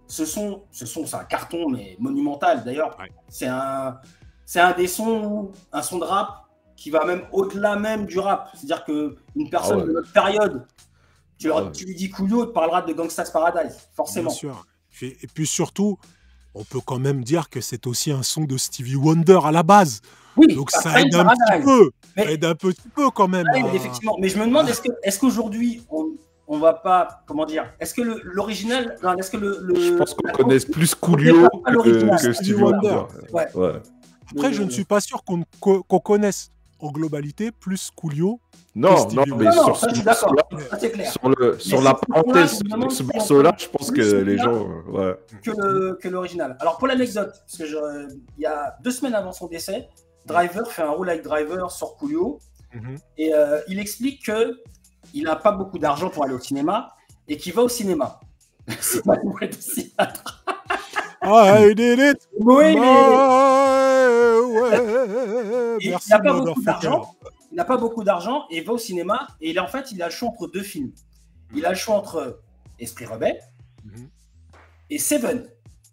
ce son, ce son, c'est un carton, mais monumental. D'ailleurs, Ouais. c'est un, c'est un des sons, où, un son de rap qui va même au-delà même du rap. C'est-à-dire qu'une personne Ah ouais. de notre période, tu, leur- Ah ouais. tu lui dis Coolio, il te parlera de Gangsta's Paradise, forcément. Bien sûr. Et, et puis surtout, on peut quand même dire que c'est aussi un son de Stevie Wonder à la base. Oui, Donc pas ça Gangsta's aide un petit Paradise. peu. Mais- Ça aide un petit peu quand même. Ouais, à- mais effectivement. Mais je me demande, est-ce que, est-ce qu'aujourd'hui, on, on va pas, comment dire, est-ce que le- l'original, non, est-ce que le, le- Je pense qu'on la- connaisse plus Coolio pas que, l'original, que Stevie Stevie Wonder. Wonder. Ouais. Ouais. Après, je ne suis pas sûr qu'on qu'on- qu'on connaisse en globalité plus Coolio. Non, Stevie non, Wonder. mais Non, non, sur ça, ce je suis d'accord. morceau-là, Ça, c'est clair. sur, le, sur Mais la ce son-là, parenthèse je me demande de ce si on morceau-là, peut je pense plus que les celui-là gens. euh, Ouais. que le- que l'original. Alors pour l'anecdote, parce que je- il y a deux semaines avant son décès, Driver fait un rôle avec Driver sur Coolio Mhm. et euh, il explique que il n'a pas beaucoup d'argent pour aller au cinéma et qu'il va au cinéma. C'est pas une vraie aussi. I did it. Oui, my mais way. il Merci, n'a pas beaucoup motherfucker. d'argent. Il n'a pas beaucoup d'argent et il va au cinéma et il, en fait, il a le choix entre deux films. Il a le choix entre Esprit Rebelle Mhm. et Seven.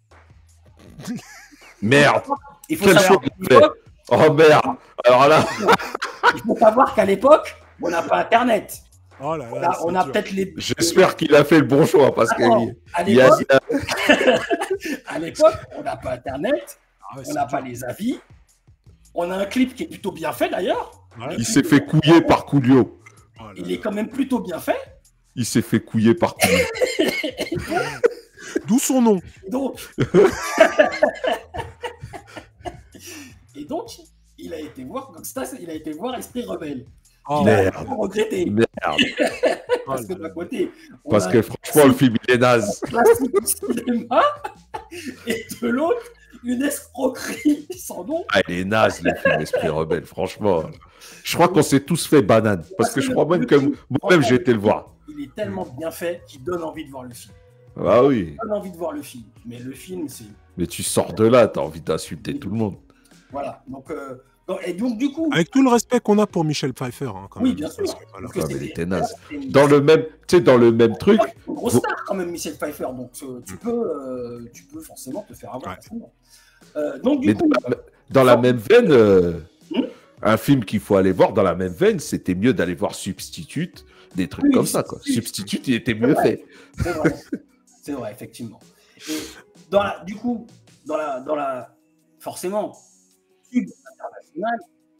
Merde. Il faut Quel savoir, choix il fait. Oh merde. Alors là, il faut savoir qu'à l'époque, on n'a pas Internet. Oh là On là, a, on c'est a dur. peut-être les. j'espère qu'il a fait le bon choix parce que Attends, à il y a, l'époque, il y a- à l'époque, on n'a pas Internet, Ah ouais, on c'est n'a dur. pas les avis. On a un clip qui est plutôt bien fait d'ailleurs. Ouais. il s'est fait couiller par Coolio. Oh là Il là. est quand même plutôt bien fait. Il s'est fait couiller par Coolio. D'où son nom. Et donc, et donc, il a été voir Gangsta's, il a été voir Esprit Rebelle. Oh, Il a merde. vraiment regretté. Merde. Parce oh que là d'un là. côté, on Parce a que franchement, le film, il est naze. un classique du cinéma, et de l'autre, une escroquerie sans nom. Ah, il est naze, le film Esprit Rebelle, franchement. Je crois qu'on s'est tous fait banane. Parce que je crois même que moi-même, j'ai été le voir. Il est tellement bien fait qu'il donne envie de voir le film. Ah oui. Il donne envie de voir le film. Mais le film, c'est. Mais tu sors de là, t'as envie d'insulter tout le monde. Voilà. Donc, euh, donc- et donc, du coup. Avec tout le respect qu'on a pour Michel Pfeiffer. Hein, quand Oui, même, bien parce sûr. que, voilà. parce que Ah, mais c'est- il était naze. c'est une- Dans le même, tu sais, dans le même truc, c'est une grosse star quand même, Michel Pfeiffer. Donc, euh, tu, peux, euh, tu peux forcément te faire avoir. Ouais. facilement. Euh, donc, du mais coup. dans la, dans la même veine, euh, Hmm un film qu'il faut aller voir dans la même veine, c'était mieux d'aller voir Substitute, des trucs Oui, comme ça, quoi. Substitute. Substitute, il était mieux Ouais. fait. C'est vrai, c'est vrai, effectivement. Et dans la, du coup, dans la, dans la, forcément, tube international,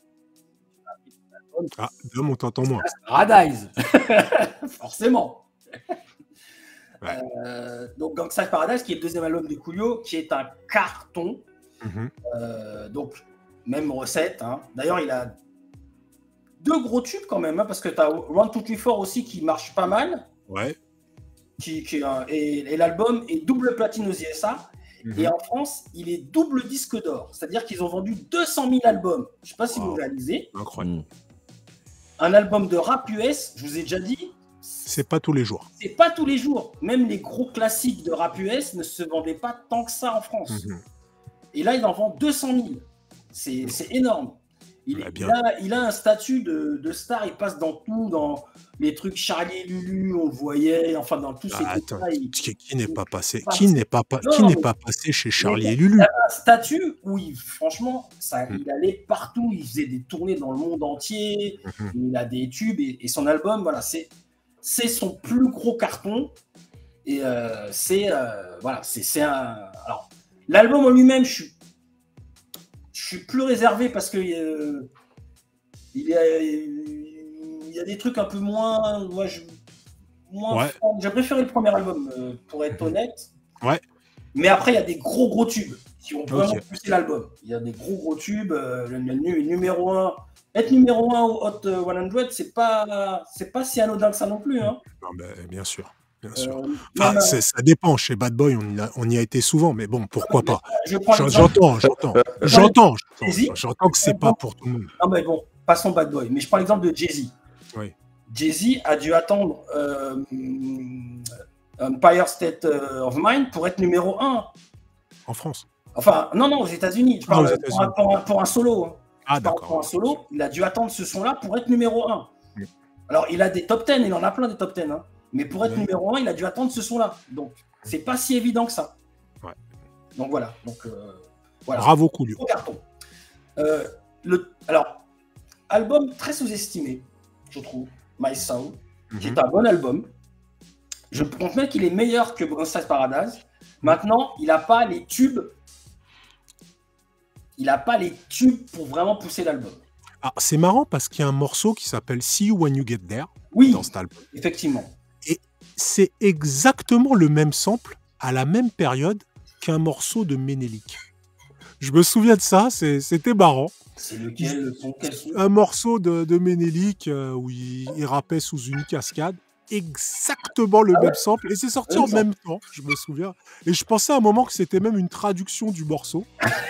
Ah, Dom, on t'entend moins. Paradise, forcément. Ouais. Euh, donc Gangsta's Paradise, qui est le deuxième album de Coolio, qui est un carton. Mhm. Euh, donc même recette. Hein. D'ailleurs, il a deux gros tubes quand même, hein, parce que tu as One Two Three Four aussi qui marche pas mal. Ouais. Qui, qui est un- et, et l'album est double platine aux U S A. Mhm. Et en France, il est double disque d'or. C'est-à-dire qu'ils ont vendu deux cent mille albums. Je ne sais pas si Wow. vous réalisez. Incroyable. Mm. Un album de rap U S, je vous ai déjà dit, C'est pas tous les jours. c'est pas tous les jours. Même les gros classiques de rap U S ne se vendaient pas tant que ça en France. Mhm. Et là, il en vend deux cent mille. C'est c'est énorme. Il, Ouais, il bien. a, il a un statut de, de star. Il passe dans tout, dans les trucs Charlie et Lulu, on le voyait, enfin dans tous ces Ah, attends, trucs-là. Il qui, qui n'est pas passé Parce- Qui n'est pas, pa- Non, qui non, n'est mais- pas passé chez Charlie Mais- et Lulu? il a un statut où, il, franchement, ça, Mm. il allait partout. Il faisait des tournées dans le monde entier. Mhm. Il a des tubes et, et son album, voilà, c'est c'est son plus gros carton. Et euh, c'est euh, voilà, c'est c'est un. Alors, l'album en lui-même, je suis je suis plus réservé parce que euh, il y a il y a des trucs un peu moins, moi, je, moins Ouais. forts. J'ai préféré le premier album euh, pour être honnête. Ouais. Mais après, il y a des gros gros tubes qui ont vraiment Ok. poussé l'album. Il y a des gros gros tubes. euh, le, le nu- numéro un, être numéro un au Hot cent, c'est pas c'est pas si anodin que ça non plus. Hein. Non, ben, bien sûr. Bien sûr. Euh, Enfin, même, c'est- ça dépend. Chez Bad Boy, on y a, on y a été souvent, mais bon, pourquoi pas? je prends J'en- l'exemple- J'entends, j'entends, j'entends, Jay-Z. j'entends, j'entends que c'est pas pour tout le monde. Non, mais bon, passons Bad Boy. Mais je prends l'exemple de Jay-Z. Oui. Jay-Z a dû attendre euh, Empire State of Mind pour être numéro un. En France. Enfin, non, non, aux États-Unis. Je Ah, parle aux pour, États-Unis. un, pour un- pour un solo. hein. Ah, Je parle pour un d'accord. solo, il a dû attendre ce son-là pour être numéro un. Mm. Alors, il a des top dix, il en a plein des top dix. Hein. Mais pour être Mm. numéro un, il a dû attendre ce son-là. Donc, c'est pas si évident que ça. Ouais. Donc voilà. Donc, euh, voilà. Bravo Coolio. Gros carton. Euh, le, alors, album très sous-estimé, je trouve, My Soul, mm-hmm. qui est un bon album. Je pense même qu'il est meilleur que Gangsta's Paradise. Maintenant, il n'a pas les tubes. Il n'a pas les tubes pour vraiment pousser l'album. Ah, c'est marrant parce qu'il y a un morceau qui s'appelle See You When You Get There oui, dans cet album. Effectivement. Et c'est exactement le même sample à la même période qu'un morceau de Ménélique. Je me souviens de ça, c'est, c'était marrant. C'est lequel le son, quel son Un morceau de, de Ménélique euh, où il, il rappait sous une cascade. Exactement le ah même ouais sample. Et c'est sorti en même temps, je me souviens. Et je pensais à un moment que c'était même une traduction du morceau.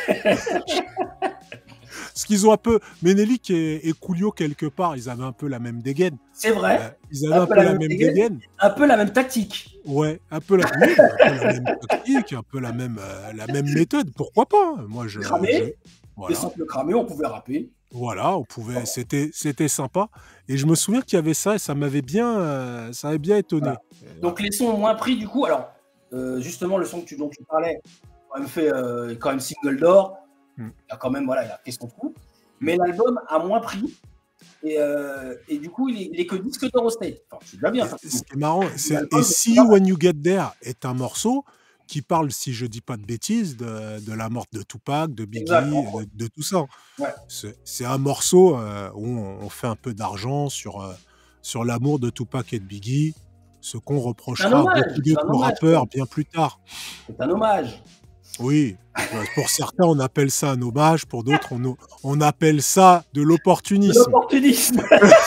Parce qu'ils ont un peu... Ménélique et, et Coolio, quelque part, ils avaient un peu la même dégaine. C'est vrai. Euh, ils avaient un, un peu, peu la, la même dégaine. dégaine. Un peu la même tactique. Ouais, un peu la, oui, un peu la même tactique, un peu la même, euh, la même méthode. Pourquoi pas? Moi, je... Cramé. Voilà. Les samples cramés, on pouvait rapper. Voilà, on pouvait... Oh. C'était, c'était sympa. Et je me souviens qu'il y avait ça et ça m'avait bien, euh, ça m'avait bien étonné. Voilà. Donc, les sons ont moins pris, du coup. Alors, euh, justement, le son que tu, dont tu parlais, quand même fait euh, quand même single d'or. Hmm. Il a quand même, voilà, il a fait son coup. Mais l'album a moins pris. Et, euh, et du coup, il est, il est que disque d'or au state. Enfin, c'est déjà bien. Ce qui est marrant, c'est et See You When You Get There est un morceau qui parle, si je dis pas de bêtises, de, de la mort de Tupac, de Biggie, de, de tout ça. Ouais. C'est, c'est un morceau euh, où on, on fait un peu d'argent sur, euh, sur l'amour de Tupac et de Biggie, ce qu'on reprochera à beaucoup d'autres rappeurs bien plus tard. C'est un hommage. Oui, pour certains, on appelle ça un hommage, pour d'autres, on, on appelle ça de l'opportunisme. De l'opportunisme.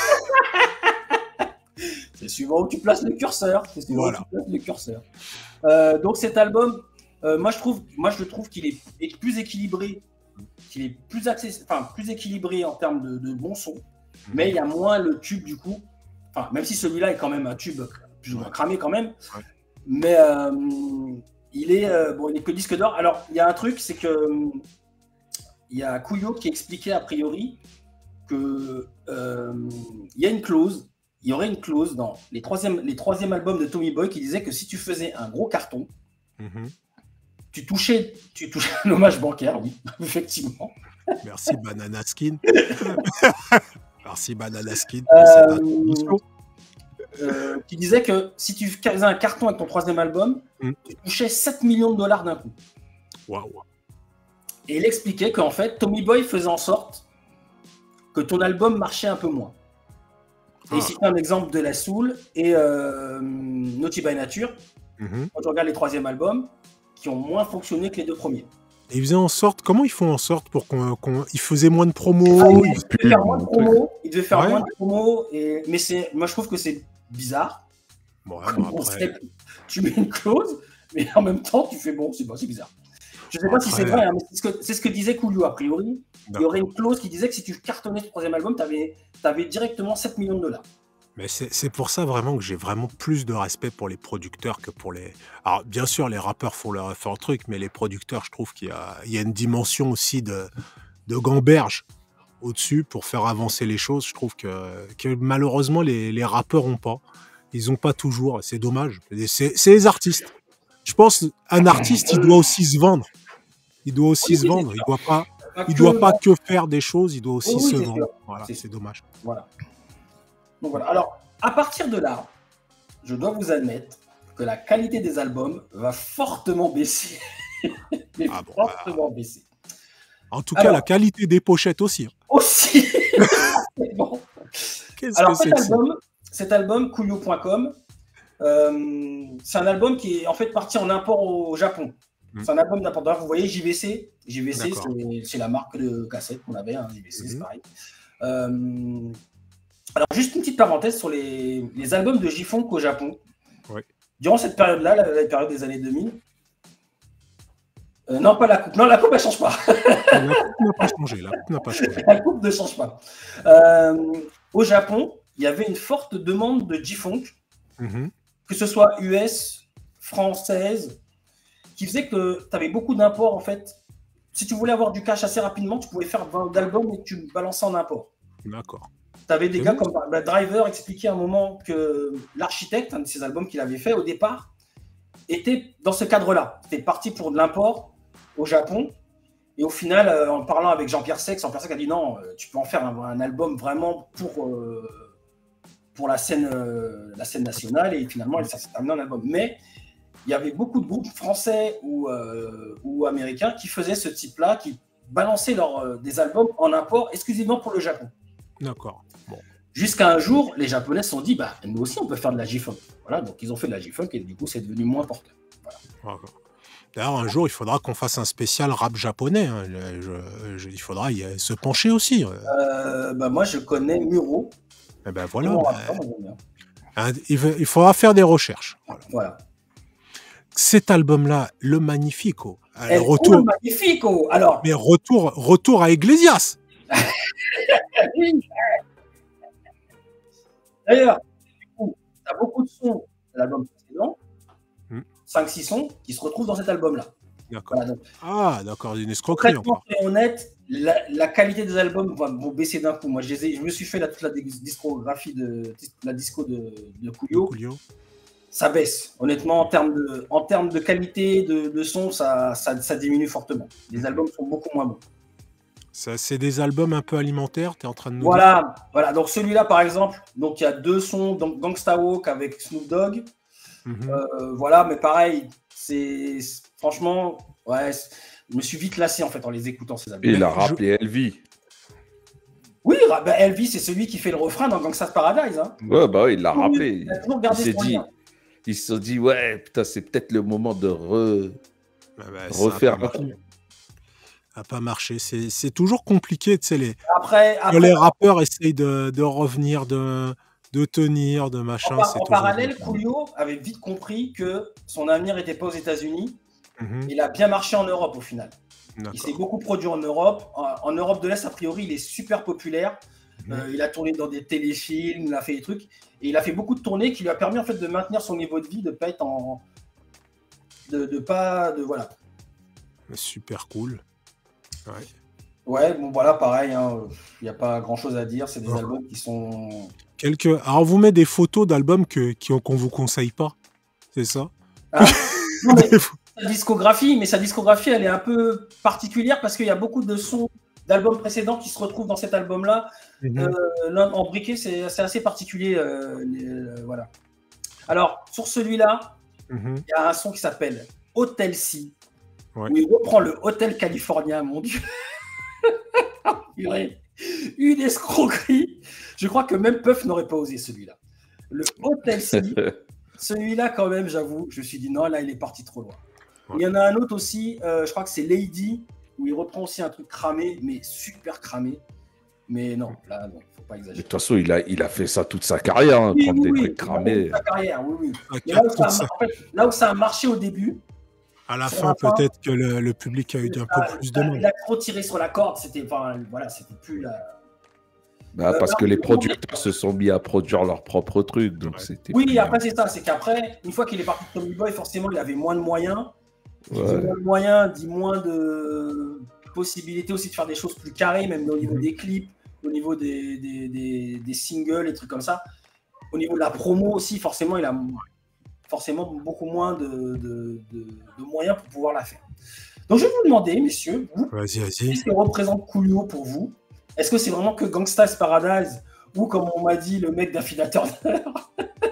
C'est suivant où tu places le curseur. C'est suivant voilà. où tu places le curseur. Euh, donc cet album, euh, moi je trouve, moi je trouve qu'il est, est plus équilibré, qu'il est plus accessible, enfin plus équilibré en termes de, de bon son, mmh. mais il y a moins le tube du coup. Enfin, même si celui-là est quand même un tube plus ou moins cramé quand même, ouais. mais euh, il est euh, bon, il est que disque d'or. Alors il y a un truc, c'est que il y a Coolio qui expliquait a priori que euh, il y a une clause. Il y aurait une clause dans les troisième, les troisième albums de Tommy Boy qui disait que si tu faisais un gros carton, mm-hmm. tu touchais, tu touchais un hommage bancaire, oui, effectivement. Merci Banana Skin. Merci Banana Skin. Euh, euh, qui disait que si tu faisais un carton avec ton troisième album, mm. tu touchais sept millions de dollars d'un coup. Waouh. Et il expliquait qu'en fait, Tommy Boy faisait en sorte que ton album marchait un peu moins. Et il cite un exemple de La Soul et euh, Naughty by Nature, mm-hmm. quand tu regardes les troisièmes albums, qui ont moins fonctionné que les deux premiers. Et ils faisaient en sorte, comment ils font en sorte pour qu'on, qu'on ils faisaient moins de promos ah, ils, ils devaient faire moins de promos, ils devaient faire ouais. moins de promos, et, mais c'est, moi je trouve que c'est bizarre. Bon, ouais, bon, après... Tu mets une clause, mais en même temps tu fais bon, c'est, bon, c'est bizarre. Je ne sais pas après... si c'est vrai, hein, mais c'est ce, que, c'est ce que disait Coolio a priori. D'accord. Il y aurait une clause qui disait que si tu cartonnais le troisième album, tu avais directement sept millions de dollars. Mais c'est, c'est pour ça vraiment que j'ai vraiment plus de respect pour les producteurs que pour les... Alors bien sûr, les rappeurs font leur, font leur truc, mais les producteurs, je trouve qu'il y a, il y a une dimension aussi de, de gamberge au-dessus pour faire avancer les choses. Je trouve que, que malheureusement, les, les rappeurs n'ont pas. Ils n'ont pas toujours. C'est dommage. C'est, c'est les artistes. Je pense qu'un artiste, il doit aussi se vendre. Il doit aussi oui, se vendre. Il ne doit pas... Il ne doit pas que faire des choses, il doit aussi oui, se vendre. Voilà, c'est, c'est dommage. Voilà. Donc voilà. Alors, à partir de là, je dois vous admettre que la qualité des albums va fortement baisser. ah bon, fortement bah... baisser. En tout Alors, cas, la qualité des pochettes aussi. Aussi bon. Qu'est-ce Alors, que cet, c'est album, cet album, Coolio point com, euh, c'est un album qui est en fait parti en import au Japon. C'est un album d'importance. Vous voyez J V C. J V C, c'est, c'est la marque de cassette qu'on avait. Hein, J V C, mm-hmm. c'est pareil. Euh, alors, juste une petite parenthèse sur les, les albums de J-Funk au Japon. Ouais. Durant cette période-là, la, la période des années deux mille. Euh, non, pas la coupe. Non, la coupe, elle ne change pas. La coupe n'a pas changé. La coupe n'a pas changé. La coupe ne change pas. Euh, au Japon, il y avait une forte demande de J-Funk, mm-hmm. que ce soit U S, française, qui faisait que tu avais beaucoup d'imports, en fait. Si tu voulais avoir du cash assez rapidement, tu pouvais faire vingt albums et tu balançais en import. D'accord. Tu avais des et gars oui. comme bah, Driver expliquait à un moment que l'architecte, un de ses albums qu'il avait fait au départ, était dans ce cadre-là. C'était parti pour de l'import au Japon. Et au final, euh, en parlant avec Jean-Pierre Sec, Jean-Pierre Sec a dit non, euh, tu peux en faire un, un album vraiment pour, euh, pour la, scène, euh, la scène nationale. Et finalement, ça s'est terminé en album. Mais il y avait beaucoup de groupes français ou, euh, ou américains qui faisaient ce type-là, qui balançaient leur, euh, des albums en import exclusivement pour le Japon. D'accord. Bon. Jusqu'à un jour, les Japonais se sont dit, bah, nous aussi, on peut faire de la J-Funk. Voilà, donc ils ont fait de la J-Funk et du coup, c'est devenu moins porteur. Voilà. D'ailleurs, un jour, il faudra qu'on fasse un spécial rap japonais. Hein. Je, je, je, il faudra y se pencher aussi. Euh, bah, moi, je connais Muro. Et ben voilà. Bah, hein, il, il faudra faire des recherches. Voilà. voilà. Cet album-là, le Magnifico. El retour, le Magnifico. Alors. Mais retour, retour à Iglesias. D'ailleurs, tu as beaucoup de sons de l'album précédent. cinq six sons qui se retrouvent dans cet album-là. D'accord. Voilà, ah, d'accord, une escroquerie. Concrètement, et honnête, la, la qualité des albums va, va baisser d'un coup. Moi, je, les ai, je me suis fait la, toute la discographie de la disco de, de Coolio. Coolio. Ça baisse. Honnêtement, en termes de, en termes de qualité de, de son, ça, ça, ça diminue fortement. Les albums sont beaucoup moins bons. C'est des albums un peu alimentaires, tu es en train de nous voilà, dire. Voilà, donc celui-là, par exemple, donc il y a deux sons, donc Gangsta Walk avec Snoop Dogg. Mm-hmm. euh, voilà, mais pareil, c'est franchement, ouais, je me suis vite lassé en fait en les écoutant ces albums. Et il a rappelé je... L V. Oui, bah, L V, c'est celui qui fait le refrain dans Gangsta's Paradise. Hein. Ouais, bah oui, il l'a rappelé. Il, a toujours gardé il s'est dit, ils se sont dit, ouais, putain, c'est peut-être le moment de re... bah, bah, refaire. Ça n'a pas marché. C'est toujours compliqué, tu sais, les... Après, après, les rappeurs essayent de, de revenir, de... de tenir, de machin. En, par, en parallèle, Coolio avait vite compris que son avenir n'était pas aux États-Unis. Mm-hmm. Il a bien marché en Europe au final. Il s'est beaucoup produit en Europe. En, en Europe de l'Est, a priori, il est super populaire. Mm-hmm. euh, il a tourné dans des téléfilms, il a fait des trucs. Et il a fait beaucoup de tournées qui lui a permis en fait de maintenir son niveau de vie, de pas être en. de, de pas. de voilà. Super cool. Ouais. Ouais, bon voilà, pareil. Il hein, n'y a pas grand-chose à dire. C'est des oh. albums qui sont. Quelques... Alors, on vous met des photos d'albums que, qui, qu'on ne vous conseille pas, c'est ça ah, non, mais sa discographie, mais sa discographie, elle est un peu particulière parce qu'il y a beaucoup de sons d'albums précédents qui se retrouvent dans cet album-là. Mm-hmm. euh, embriqué, c'est assez particulier. Euh, les, euh, voilà. Alors, sur celui-là, mm-hmm. il y a un son qui s'appelle Hotel C, ouais. où il reprend le Hotel California, mon Dieu. Une escroquerie. Je crois que même Puff n'aurait pas osé celui-là. Le Hotel C, celui-là quand même, j'avoue, je me suis dit non, là il est parti trop loin. Ouais. Il y en a un autre aussi, euh, je crois que c'est Lady, où il reprend aussi un truc cramé, mais super cramé. Mais non, là, non, faut pas exagérer. De toute façon, il a, il a fait ça toute sa carrière, hein, oui, prendre oui, des oui, trucs cramés. Toute sa carrière, oui, oui. Mais là, où ça a, en fait, là où ça a marché au début. À la fin, peut-être que le, le public a eu un peu plus de mal. Il a trop tiré sur la corde, c'était enfin, voilà, c'était plus la. Bah, parce euh, que les producteurs se sont mis à produire leurs propres trucs. Donc ouais. Oui, plus... après c'est ça, c'est qu'après, une fois qu'il est parti de Tommy Boy, forcément il avait moins de moyens. Ouais. Dit moins de moyens, dit moins de possibilités aussi de faire des choses plus carrées, même au niveau mmh. des clips, au niveau des, des, des, des singles et trucs comme ça. Au niveau de la promo aussi, forcément, il a forcément beaucoup moins de, de, de, de moyens pour pouvoir la faire. Donc je vais vous demander, messieurs, vous, vas-y, vas-y. Qu'est-ce que représente Coolio pour vous? Est-ce que c'est vraiment que Gangsta's Paradise ou, comme on m'a dit, le mec d'Affinateur d'heure?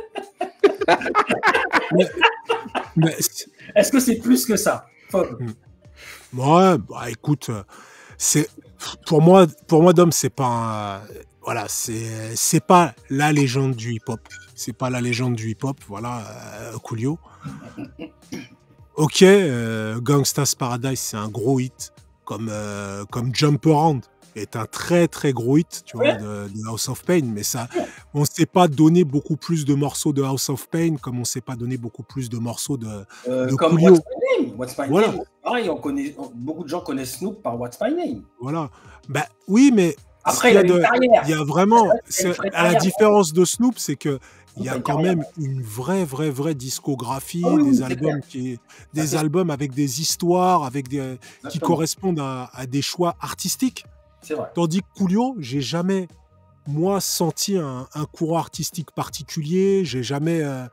mais, mais... Est-ce que c'est plus que ça, Fob? Ouais, bah écoute, c'est pour moi, pour moi, Dom, c'est pas, un... voilà, c'est c'est pas la légende du hip-hop. C'est pas la légende du hip-hop, voilà, euh, Coolio. Ok, euh, Gangsta's Paradise, c'est un gros hit, comme euh, comme Jump Around est un très très gros hit, tu vois, de, de House of Pain, mais ça, on ne s'est pas donné beaucoup plus de morceaux de House of Pain comme on ne s'est pas donné beaucoup plus de morceaux de, euh, de comme Coolio. What's My Name. What's My voilà. Name, pareil, on connaît, beaucoup de gens connaissent Snoop par What's My Name. Voilà. Bah oui, mais après il y a, de, il y a vraiment, à la différence de Snoop, c'est que il y a quand même une vraie, vraie, vraie discographie, oh, oui, des albums qui, des ça albums avec des histoires, avec des, qui correspondent à, à des choix artistiques. Vrai. Tandis que Coolio, j'ai jamais, moi, senti un, un courant artistique particulier. J'ai jamais, euh,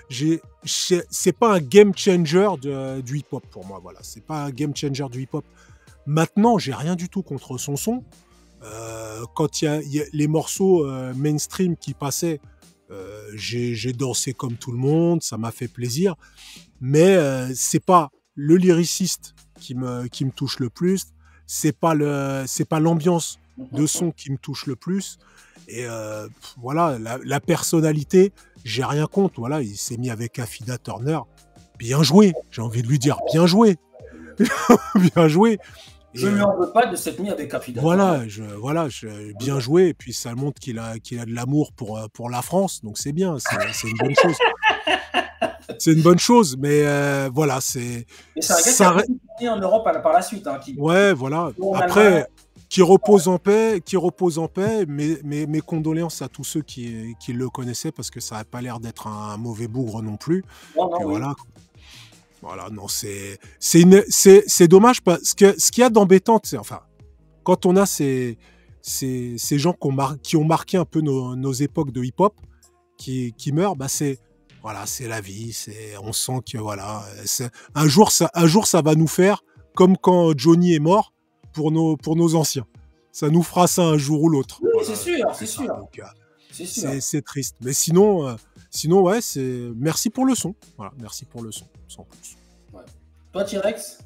j'ai, j'ai- c'est pas un game changer de, du hip-hop pour moi. Voilà, c'est pas un game changer du hip-hop. Maintenant, j'ai rien du tout contre son son. Euh, quand il y a, il y a les morceaux euh, mainstream qui passaient, euh, j'ai, j'ai dansé comme tout le monde, ça m'a fait plaisir. Mais euh, c'est pas le lyriciste qui me, qui me touche le plus. C'est pas le, c'est pas l'ambiance de son qui me touche le plus. Et euh, pff, voilà, la, la personnalité, j'ai rien contre. Voilà, il s'est mis avec Afida Turner. Bien joué, j'ai envie de lui dire, bien joué. Bien joué. Et, Je ne lui euh, en veux pas de s'être mis avec Afida. voilà, je, voilà je, bien joué. Et puis ça montre qu'il a, qu'il a de l'amour pour, euh, pour la France. Donc c'est bien, c'est, c'est une bonne chose. C'est une bonne chose, mais euh, voilà, c'est. Et c'est un gars qui ça a reste- beaucoup tourné en Europe à- par la suite. Hein, qui... Ouais, voilà. En Après, Allemagne. qui repose en paix, qui repose en paix. Mais mes, mes condoléances à tous ceux qui, qui le connaissaient parce que ça n'a pas l'air d'être un mauvais bougre non plus. Non, non, Et oui. voilà. Voilà, non, c'est c'est une- c'est c'est dommage parce que ce qu'il y a d'embêtant, c'est enfin quand on a ces ces, ces gens qui ont, mar- qui ont marqué un peu nos, nos époques de hip-hop qui, qui meurent, bah c'est voilà, c'est la vie, c'est on sent que voilà, c'est- un jour ça un jour ça va nous faire comme quand Johnny est mort pour nos pour nos anciens. Ça nous fera ça un jour ou l'autre. Oui, Voilà, c'est sûr, c'est ça. sûr. Donc, euh, C'est sûr. c'est c'est triste. Mais sinon, euh, sinon ouais, c'est merci pour le son. Voilà, merci pour le son, sans plus. Toi, T-Rex?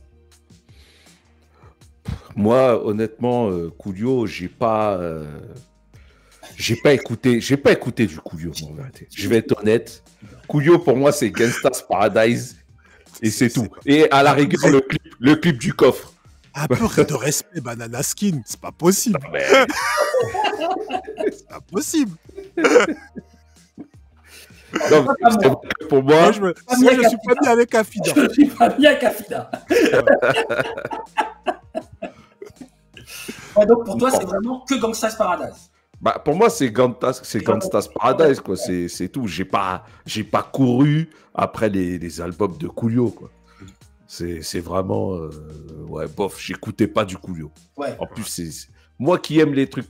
Moi, honnêtement, euh, Coolio, j'ai pas, euh, j'ai pas écouté, j'ai pas écouté du Coolio. En vérité. Je vais être honnête. Coolio pour moi, c'est Gangsta's Paradise et c'est tout. Et à la rigueur, le clip, le clip du coffre. Un peu de respect, Banana Skin, c'est pas possible. Mais- C'est pas possible. Non, mais c'est vrai que pour moi, Moi, je, me... Pas moi, bien je suis pas mis avec Afida. Je suis pas bien avec Afida. Ouais, donc pour toi, c'est vraiment que Gangsta's Paradise. bah, pour moi, c'est Gangsta's, c'est Gangsta's Paradise, quoi. C'est, c'est tout. J'ai pas, j'ai pas couru après les, les albums de Coolio, quoi. C'est, c'est vraiment, euh, ouais, bof. J'écoutais pas du Coolio. Ouais. En plus, c'est c'est- moi qui aime les trucs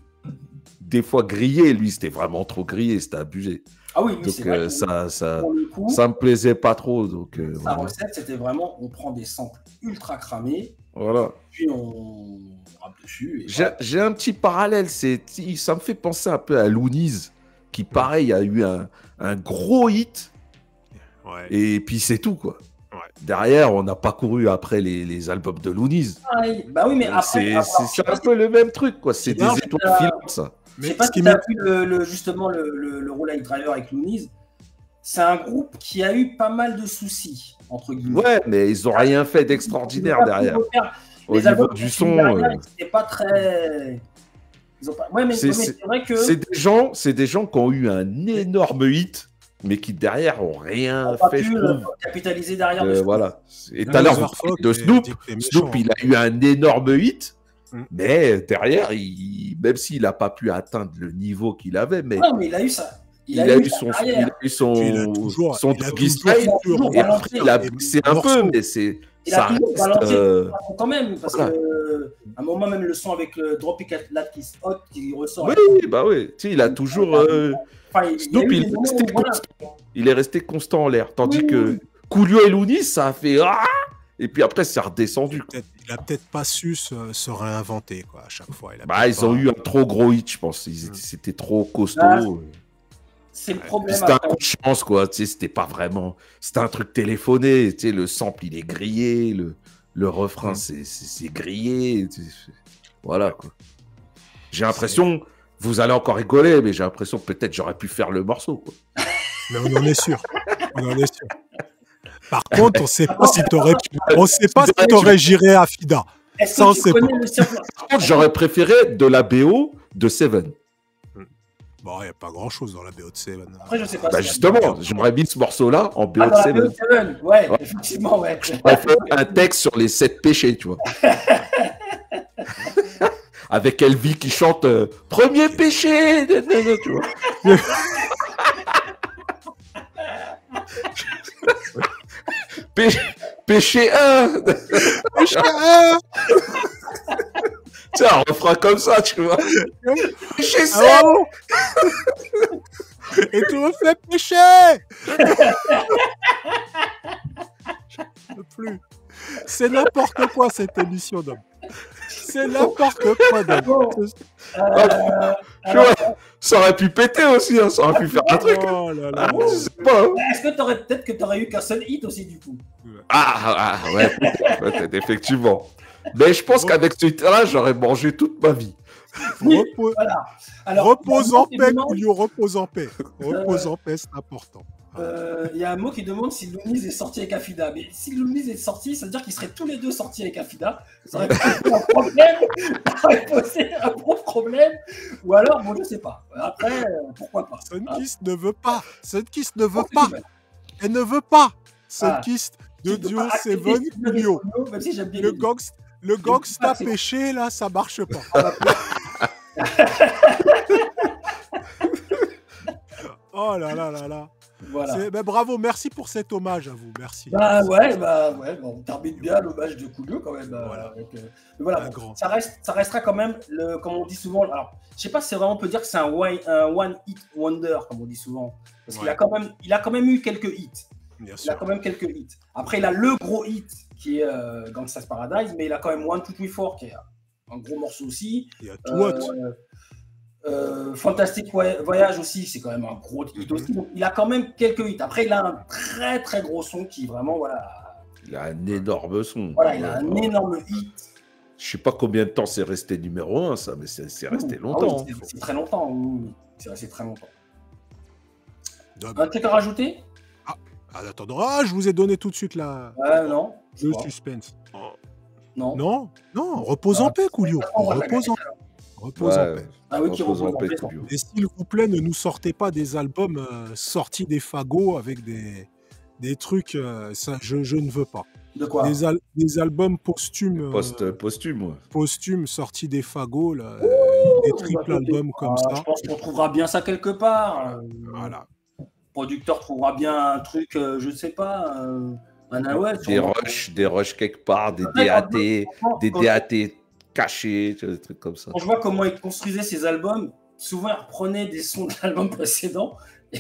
des fois grillés, lui, c'était vraiment trop grillé, c'était abusé. Ah oui, oui, Donc c'est vrai. euh, que ça, ça, pour le coup, ça me plaisait pas trop. Donc euh, sa voilà. recette, c'était vraiment, on prend des samples ultra cramés, Voilà. puis on rappe dessus. Et J'ai, voilà. j'ai un petit parallèle, c'est, ça me fait penser un peu à Loonies, qui pareil a eu un, un gros hit, Ouais. et puis c'est tout, quoi. Ouais. Derrière, on n'a pas couru après les, les albums de Loonies. Ah, oui. Bah oui, mais après, c'est, alors, c'est, je sais c'est pas un si- peu le même truc, quoi. C'est des Non, mais étoiles t'as- filantes, ça. je sais Mais pas ce si qui tu as m'est- vu le, le- justement le, le, le Roll Like Driver avec Loonies. C'est un groupe qui a eu pas mal de soucis, entre guillemets. Ouais, mais ils ont rien fait d'extraordinaire Ils ont pas pu derrière. refaire. Au Les niveau albums du qu'ils son, ont fait derrière, euh, c'était pas très. Ils ont pas... Ouais, mais C'est- ouais, mais c'est- c'est vrai que. c'est des gens, c'est des gens qui ont eu un énorme hit, mais qui derrière ont rien On n'a pas fait, je pu euh, trouve. capitaliser derrière. Euh, dessus. voilà. Et tout à l'heure, vous parliez de Snoop. Snoop, il a eu un énorme hit, Mm. mais derrière, il, même s'il n'a pas pu atteindre le niveau qu'il avait, mais Non, mais il a eu ça. il, a, eu sa son, il carrière. a eu son, Il a toujours- son il a doggy toujours- style, toujours et balancé après, il a des baissé un morceaux. peu, mais c'est, Il ça a toujours reste, balancé euh, quand même, parce voilà. que euh, à un moment même le son avec le Drop It Like It's Hot qui ressort. oui, bah oui, tu sais, il a toujours, euh, Enfin, il- il y a Snoop, eu il des est moments resté où, voilà. constant. Il est resté constant en l'air. Tandis Oui, que oui. Coolio et Loonies, ça a fait ah et puis après, c'est redescendu. quoi. Peut-être- il a peut-être pas su se, se réinventer quoi, à chaque fois. Il a Bah, peut-être ils ont pas- eu un trop gros hit, je pense. Ils étaient- Mm. C'était trop costaud. Ah, C'est le Puis problème. C'était un après. coup de chance, quoi. Tu sais, c'était pas vraiment. C'était un truc téléphoné. Tu sais, le sample, il est grillé. Le, le refrain, Mm. c'est- c'est c'est grillé. tu sais. Voilà, quoi. J'ai l'impression. Vous allez encore rigoler, mais j'ai l'impression que peut-être j'aurais pu faire le morceau, quoi. Mais on en est sûr. On en est sûr. Par contre, on sait pas si t'aurais, on sait pas si t'aurais géré à Fida. Est-ce Ça, on que tu sait connais le circuit Par contre, j'aurais préféré de la B O de Seven. Bon, il n'y a pas grand chose dans la B O de Seven. Après, je sais pas. Bah si- justement, j'aurais mis ce morceau-là en B O Ah, de dans la Seven. B O Seven. Ouais, Ouais. effectivement, ouais. J'aurais fait un texte sur les sept péchés, tu vois. Avec Elvie qui chante euh, Premier péché, nanana, tu vois. Pé- péché un. Tu sais, un refrain comme ça, tu vois. Péché Ah sept. ouais, Et tu me fais pécher. Je peux plus. C'est n'importe quoi cette émission, d'homme. C'est n'importe quoi, d'homme. Bon, euh, Tu vois, ça aurait pu péter aussi, hein, ça aurait pu faire un truc. Oh là Ah, là. je sais pas. hein. Est-ce que t'aurais peut-être que t'aurais eu qu'un seul hit aussi du coup? Ah, ah, ah, ouais, peut-être, peut-être, effectivement. Mais je pense qu'avec ce titre-là, j'aurais mangé toute ma vie. Oui, Repos- voilà. Alors, Repose il y a un en mot qui paix, demande- Coolio, repose en paix. Repose en paix, c'est important. euh, Il y a un mot qui demande si Louniz est sorti avec Afida. Mais si Louniz est sorti, ça veut dire qu'ils seraient tous les deux sortis avec Afida. Ça aurait posé un problème. Ça aurait posé un gros problème. Ou alors, bon, je sais pas. Après, euh, pourquoi pas. Sunkist ne veut pas. Sunkist ne veut Oh, pas. c'est vrai. Elle ne veut pas. Sunkist de Je peux Dio pas accepter Seven ce type de Coolio. Coolio, Même si j'aime bien Le les deux. gangsta, le pas gangsta accepter. péché, là, ça marche pas. Ah, bah, Oh là là là là. Voilà. C'est- ben, bravo, merci pour cet hommage à vous. Merci. Bah ouais, bah ouais, bon, on termine bien l'hommage de Coolio quand même. euh, Voilà. avec, euh, mais voilà, Un bon, grand. ça, reste, ça restera quand même, le, comme on dit souvent, alors je sais pas si c'est vraiment on peut dire que c'est un one, un one hit wonder, comme on dit souvent. Parce qu'il Ouais. a quand même, il a quand même eu quelques hits. Bien Il a sûr. quand même quelques hits. Après, il a le gros hit qui est euh, Gangsta's Paradise, mais il a quand même One, Two, Three, Four qui est un gros morceau aussi. Il y a tout Euh, autre. euh, Fantastic Voy- Voyage aussi, c'est quand même un gros hit Mhm. aussi. Donc, il a quand même quelques hits. Après, il a un très très gros son qui vraiment, voilà, Il a un énorme son. voilà il a un Ouais. énorme hit. Je sais pas combien de temps c'est resté numéro un, ça, mais c'est c'est resté Ah longtemps. oui, c'est- c'est très longtemps. Oui, oui. C'est resté très longtemps. Dom. Un truc à rajouter? Ah, attendez, ah, je vous ai donné tout de suite la... Ouais, non. je le crois. suspense. Non. Non, non, repose en paix, Coolio. On va la Repose en, gagner, repose en Ouais. paix. Ah oui, qui Repose en repose en paix, paix. Coolio. Et s'il vous plaît, ne nous sortez pas des albums euh, sortis des fagots avec des, des trucs, euh, ça, je, je ne veux pas. De quoi? Des, al- des albums posthumes, euh, Post, posthume, ouais. posthumes sortis des fagots, là, euh, des triples albums comme Ah, ça. Je pense qu'on trouvera bien ça quelque part. Euh, Voilà. Le producteur trouvera bien un truc, euh, je sais pas. euh, un ah ouais, Des sûrement. rushs, des rushs quelque part, des Après, D A quand- T, quand- des quand- D A T cachés, tu vois, des trucs comme ça. Quand je vois comment il construisait ses albums, souvent il reprenait des sons de l'album précédent.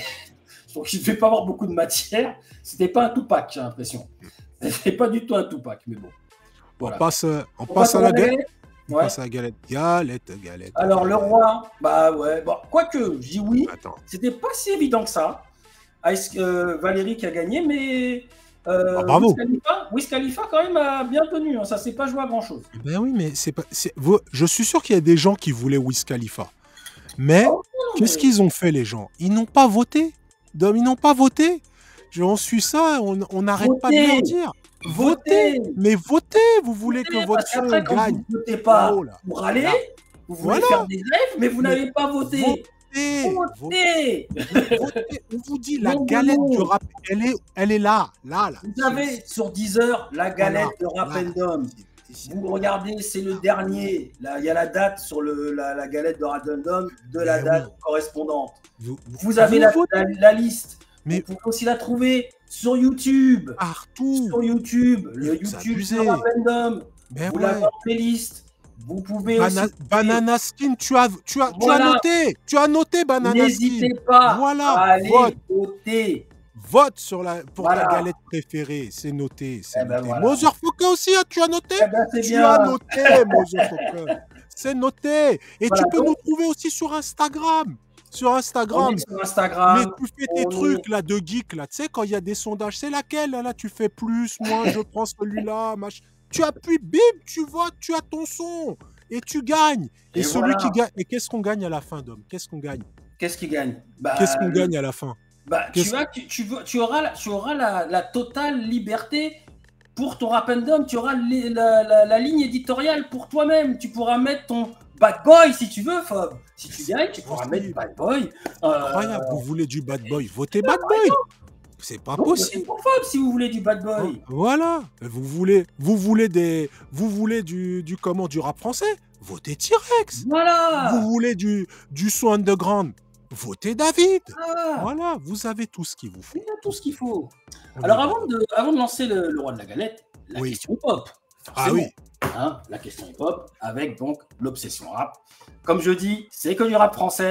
Donc il ne devait pas avoir beaucoup de matière. C'était pas un Tupac, j'ai l'impression. C'était pas du tout un Tupac, mais bon. Voilà. On passe, euh, on On passe à la galette. galette. On Ouais. passe à la galette. Galette, galette. Alors le galette. roi, bah ouais. Bon, quoique, je dis oui. Attends. C'était pas si évident que ça. Ice, euh, Valérie qui a gagné, mais euh, Ah, bravo. Wiz Khalifa, Wiz Khalifa, quand même a bien tenu. Hein. Ça s'est pas joué à grand chose. Ben oui, mais c'est pas. c'est- vous- Je suis sûr qu'il y a des gens qui voulaient Wiz Khalifa. Mais Oh, qu'est-ce qu'ils ont fait, les gens? Ils n'ont pas voté. Dom, ils n'ont pas voté. Je, on suit ça, on on n'arrête pas de Votez. leur dire. Votez. Mais votez, vous voulez que Votez, votre parce son qu'après, quand gagne. vous ne votez pas Là-haut, là. pour aller, Là. vous voulez Voilà. faire des grèves, mais vous Mais n'avez pas voté. Votez. Votez. Votez. Votez. On vous dit, la Non, galette non. du rap, elle est, elle est là. Là, là. Vous avez sur Deezer la galette de Rapendom. Vous regardez, c'est le dernier. Là, il y a la date sur le, la, la galette de Rapendom de la Mais date oui. correspondante. Vous, Vous avez la, votez la, la liste. Mais- Vous pouvez aussi la trouver sur YouTube. partout. Sur YouTube, le Vous YouTube abusez. de Rapendom. Ben Vous ouais. l'avez en playlist. Vous pouvez Bana- aussi. Banana Skin, tu as, tu as, tu as Voilà. noté. Tu as noté Banana N'hésitez Skin. pas Voilà, à aller vote. voter. Vote sur la, pour Voilà. ta galette préférée. C'est noté. C'est Eh ben noté. voilà. Motherfucker aussi, hein, tu as noté. Eh ben, c'est Tu bien. as noté, Motherfucker. C'est noté. Et Voilà, tu peux donc- nous trouver aussi sur Instagram. Sur On Instagram. est sur Instagram. Mais tu fais tes on trucs là de geek là, tu sais quand il y a des sondages, c'est laquelle là, là tu fais plus, moi je prends celui-là, machin. Tu appuies, bim, tu votes, tu as ton son et tu gagnes. Et, Et celui voilà. qui gagne, et qu'est-ce qu'on gagne à la fin, Dom? Qu'est-ce qu'on gagne? Qu'est-ce qui gagne? Bah, Qu'est-ce qu'on le- gagne à la fin? bah, Qu'est-ce- tu, as, tu, tu, veux- tu auras, la- tu auras la, la totale liberté pour ton Rapendom. Tu auras les- la, la- la ligne éditoriale pour toi-même. Tu pourras mettre ton Bad Boy si tu veux, Fob. Si tu C'est gagnes, tu pourras possible. mettre Bad Boy. Euh, Incroyable, vous voulez du bad boy, votez bad boy. C'est pas donc, c'est possible. pour Fob si vous voulez du Bad Boy. Voilà, vous voulez, vous voulez des, vous voulez du, du comment, du rap français, votez T-Rex. Voilà. Vous voulez du, du son underground, votez David. Ah, Voilà, vous avez tout ce qu'il vous faut. il y a tout ce qu'il faut. On Alors est avant de, avant de lancer le, le roi de la galette, la Oui. question hip-hop. Ah oui. Hein, la question hip-hop avec donc l'obsession rap. Comme je dis, c'est que du rap français.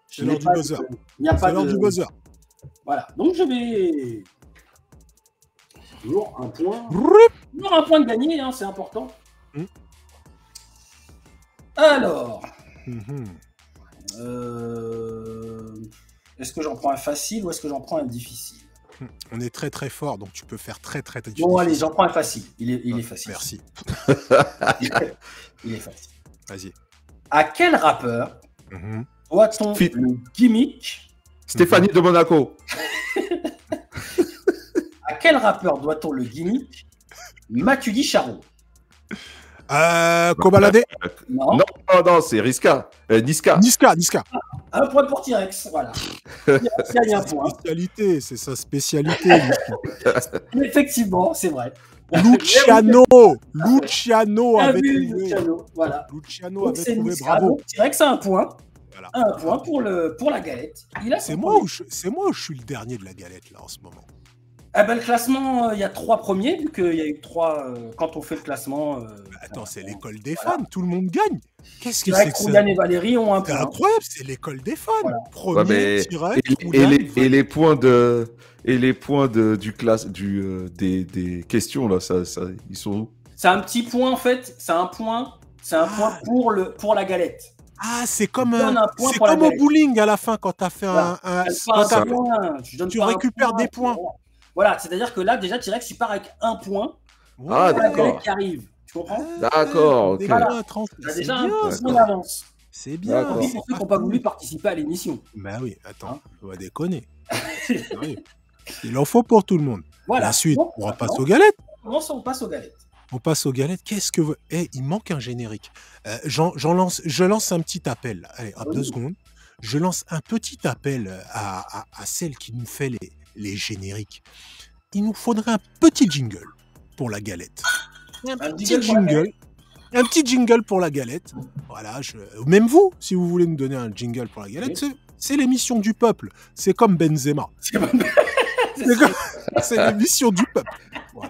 C'est l'heure du buzzer. Il n'y a C'est pas l'heure de... du buzzer. Voilà. Donc je vais. Toujours un point. Brrr. Toujours un point de gagné, hein, c'est important. Mm. Alors. Mhm. euh, Est-ce que j'en prends un facile ou est-ce que j'en prends un difficile? On est très très fort, donc tu peux faire très très très Bon, allez, difficile. j'en prends un facile. Il est, il est facile. Merci. Il est facile. Vas-y. À quel rappeur Mhm. doit-on Fit. le gimmick Stéphanie de Monaco. À quel rappeur doit-on le gimmick Mathieu Charo? Euh, Kobalade. Non. Non, non, non, c'est Riska. Euh, Niska. Niska, Niska. Un point pour T-Rex. Voilà. T-Rex gagne un point. Spécialité, c'est sa spécialité. Niska. Effectivement, c'est vrai. Luciano, Luciano Bien avait vu, trouvé. Luciano. Voilà. Luciano Donc avait c'est trouvé. Niska. Bravo. Donc, T-Rex a un point. Voilà. Un point pour, le, pour la galette. Il a C'est son moi premier. ou je, c'est moi ou je suis le dernier de la galette là en ce moment. Eh ben, le classement, euh, il y a trois premiers, vu qu'il y a eu trois. euh, quand on fait le classement. euh, Attends, c'est voilà. l'école des Voilà. fans, tout le monde gagne. Qu'est-ce que c'est T-Rex, que ça? Roulian et Valérie ont un C'est point. incroyoble, c'est l'école des fans. Voilà. Premier, Ouais, mais- T-Rex, Et, et Roulian, les, et Valérie. les points de et les points de du classe du euh, des, des questions là, ça, ça ils sont où? C'est un petit point, en fait. C'est un point. C'est un Ah. point pour, le, pour la galette. Ah, c'est comme, Je donne un, un point c'est pour la comme au galette. bowling à la fin quand t'as fait Voilà. un, un- Je donne quand pas t'as- un point, je donne tu pas un récupères point. des points. Voilà, c'est-à-dire que là, déjà, T-Rex, tu pars avec un point Ouais. Ah, pour la d'accord. galette qui arrive. Tu comprends? D'accord, ok. Des Voilà. points, trente. Tu as C'est déjà bien, un point ça. d'avance. C'est bien. D'accord. Oui, c'est pour ceux qui pas n'ont pas cool. voulu participer à l'émission. Bah oui, attends, Hein on va déconner. Sérieux. Il en faut pour tout le monde. Voilà. La suite, Donc, on repasse maintenant, aux galettes. comment ça, on passe aux galettes? On passe aux galettes. Qu'est-ce que vous... Eh, il manque un générique. Euh, j'en, j'en lance, je lance un petit appel. là. Allez, hop, Oui. deux secondes. Je lance un petit appel à, à, à celle qui nous fait les, les génériques. Il nous faudrait un petit jingle pour la galette. Un, Un petit jingle pour la jingle. Un petit jingle pour la galette. Voilà. Je... Même vous, si vous voulez nous donner un jingle pour la galette, Oui. c'est, c'est l'émission du peuple. C'est comme Benzema. C'est pas- C'est, comme... c'est l'émission du peuple. Voilà.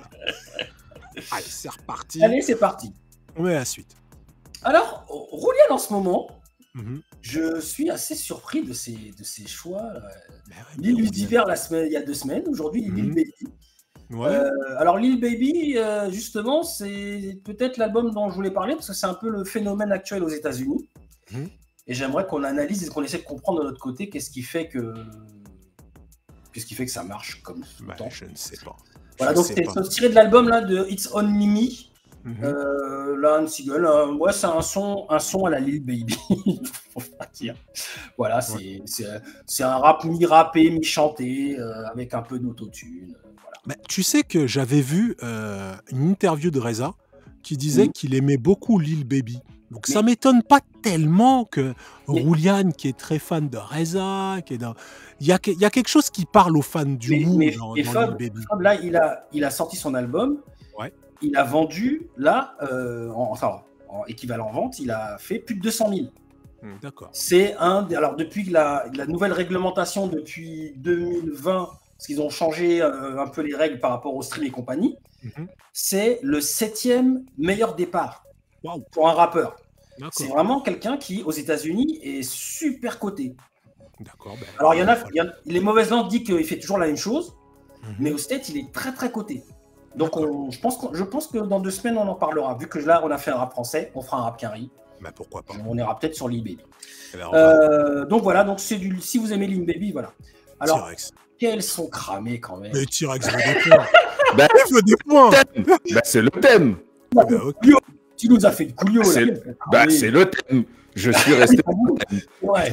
Allez, c'est reparti. Allez, c'est parti. On met la suite. Alors, Roulian, en ce moment, Mhm. je suis assez surpris de ses, de ses choix. Ben ouais, L'île mais on d'hiver la semaine, il y a deux semaines. Aujourd'hui, l'île Mhm. Baby. vient- Ouais. Euh, alors, Lil Baby, euh, justement, c'est peut-être l'album dont je voulais parler parce que c'est un peu le phénomène actuel aux États-Unis. Mhm. Et j'aimerais qu'on analyse et qu'on essaie de comprendre de notre côté qu'est-ce qui fait que qu'est-ce qui fait que ça marche comme tout le Bah, temps. je ne sais pas. Voilà, Je donc sais c'est pas. c'est tiré de l'album là de It's Only Me. Mhm. Euh, là, un single. euh, ouais, c'est un son, un son à la Lil Baby. Faut pas dire. Voilà, c'est c'est c'est un rap mi-rappé, mi-chanté, euh, avec un peu d'autotune. euh, Voilà. Bah, tu sais que j'avais vu euh, une interview de Reza qui disait Mhm. qu'il aimait beaucoup Lil Baby. Donc Mais- ça m'étonne pas tellement que Mais- Roulian, qui est très fan de Reza, qui est dans... il, y a, que- il y a quelque chose qui parle aux fans du Mais, Wu mais- dans, et dans Fab, Lil Baby. Fab, là, il a, il a sorti son album. Ouais. Il a vendu, là, euh, en, enfin, en équivalent vente, il a fait plus de deux cent mille. Hum, D'accord. C'est un. des- Alors, depuis la, la nouvelle réglementation, depuis deux mille vingt, parce qu'ils ont changé euh, un peu les règles par rapport au stream et compagnie, Mhm. c'est le septième meilleur départ Waouh. pour un rappeur. C'est D'accord. vraiment quelqu'un qui, aux États-Unis, est super coté. D'accord. ben, Alors, il y en a, voilà. il y en- les mauvaises langues disent qu'il fait toujours la même chose, Mhm. mais au State, il est très très coté. Donc, D'accord. on- je, pense qu'on- je pense que dans deux semaines, on en parlera. Vu que là, on a fait un rap français, on fera un rap Quinry. Bah, pourquoi pas. On ira peut-être sur Lil Baby. Eh ben, on va- Euh, donc voilà, donc c'est du. Si vous aimez Lil Baby, voilà. Alors, T-Rex. quels sont cramés quand même. Mais T-Rex veut des points. Bah, Il veut des points. bah, c'est le thème. Bah, ok. Tu nous as fait le coulio là. C'est- Ah Bah, oui. c'est le thème. Je suis resté. Ouais.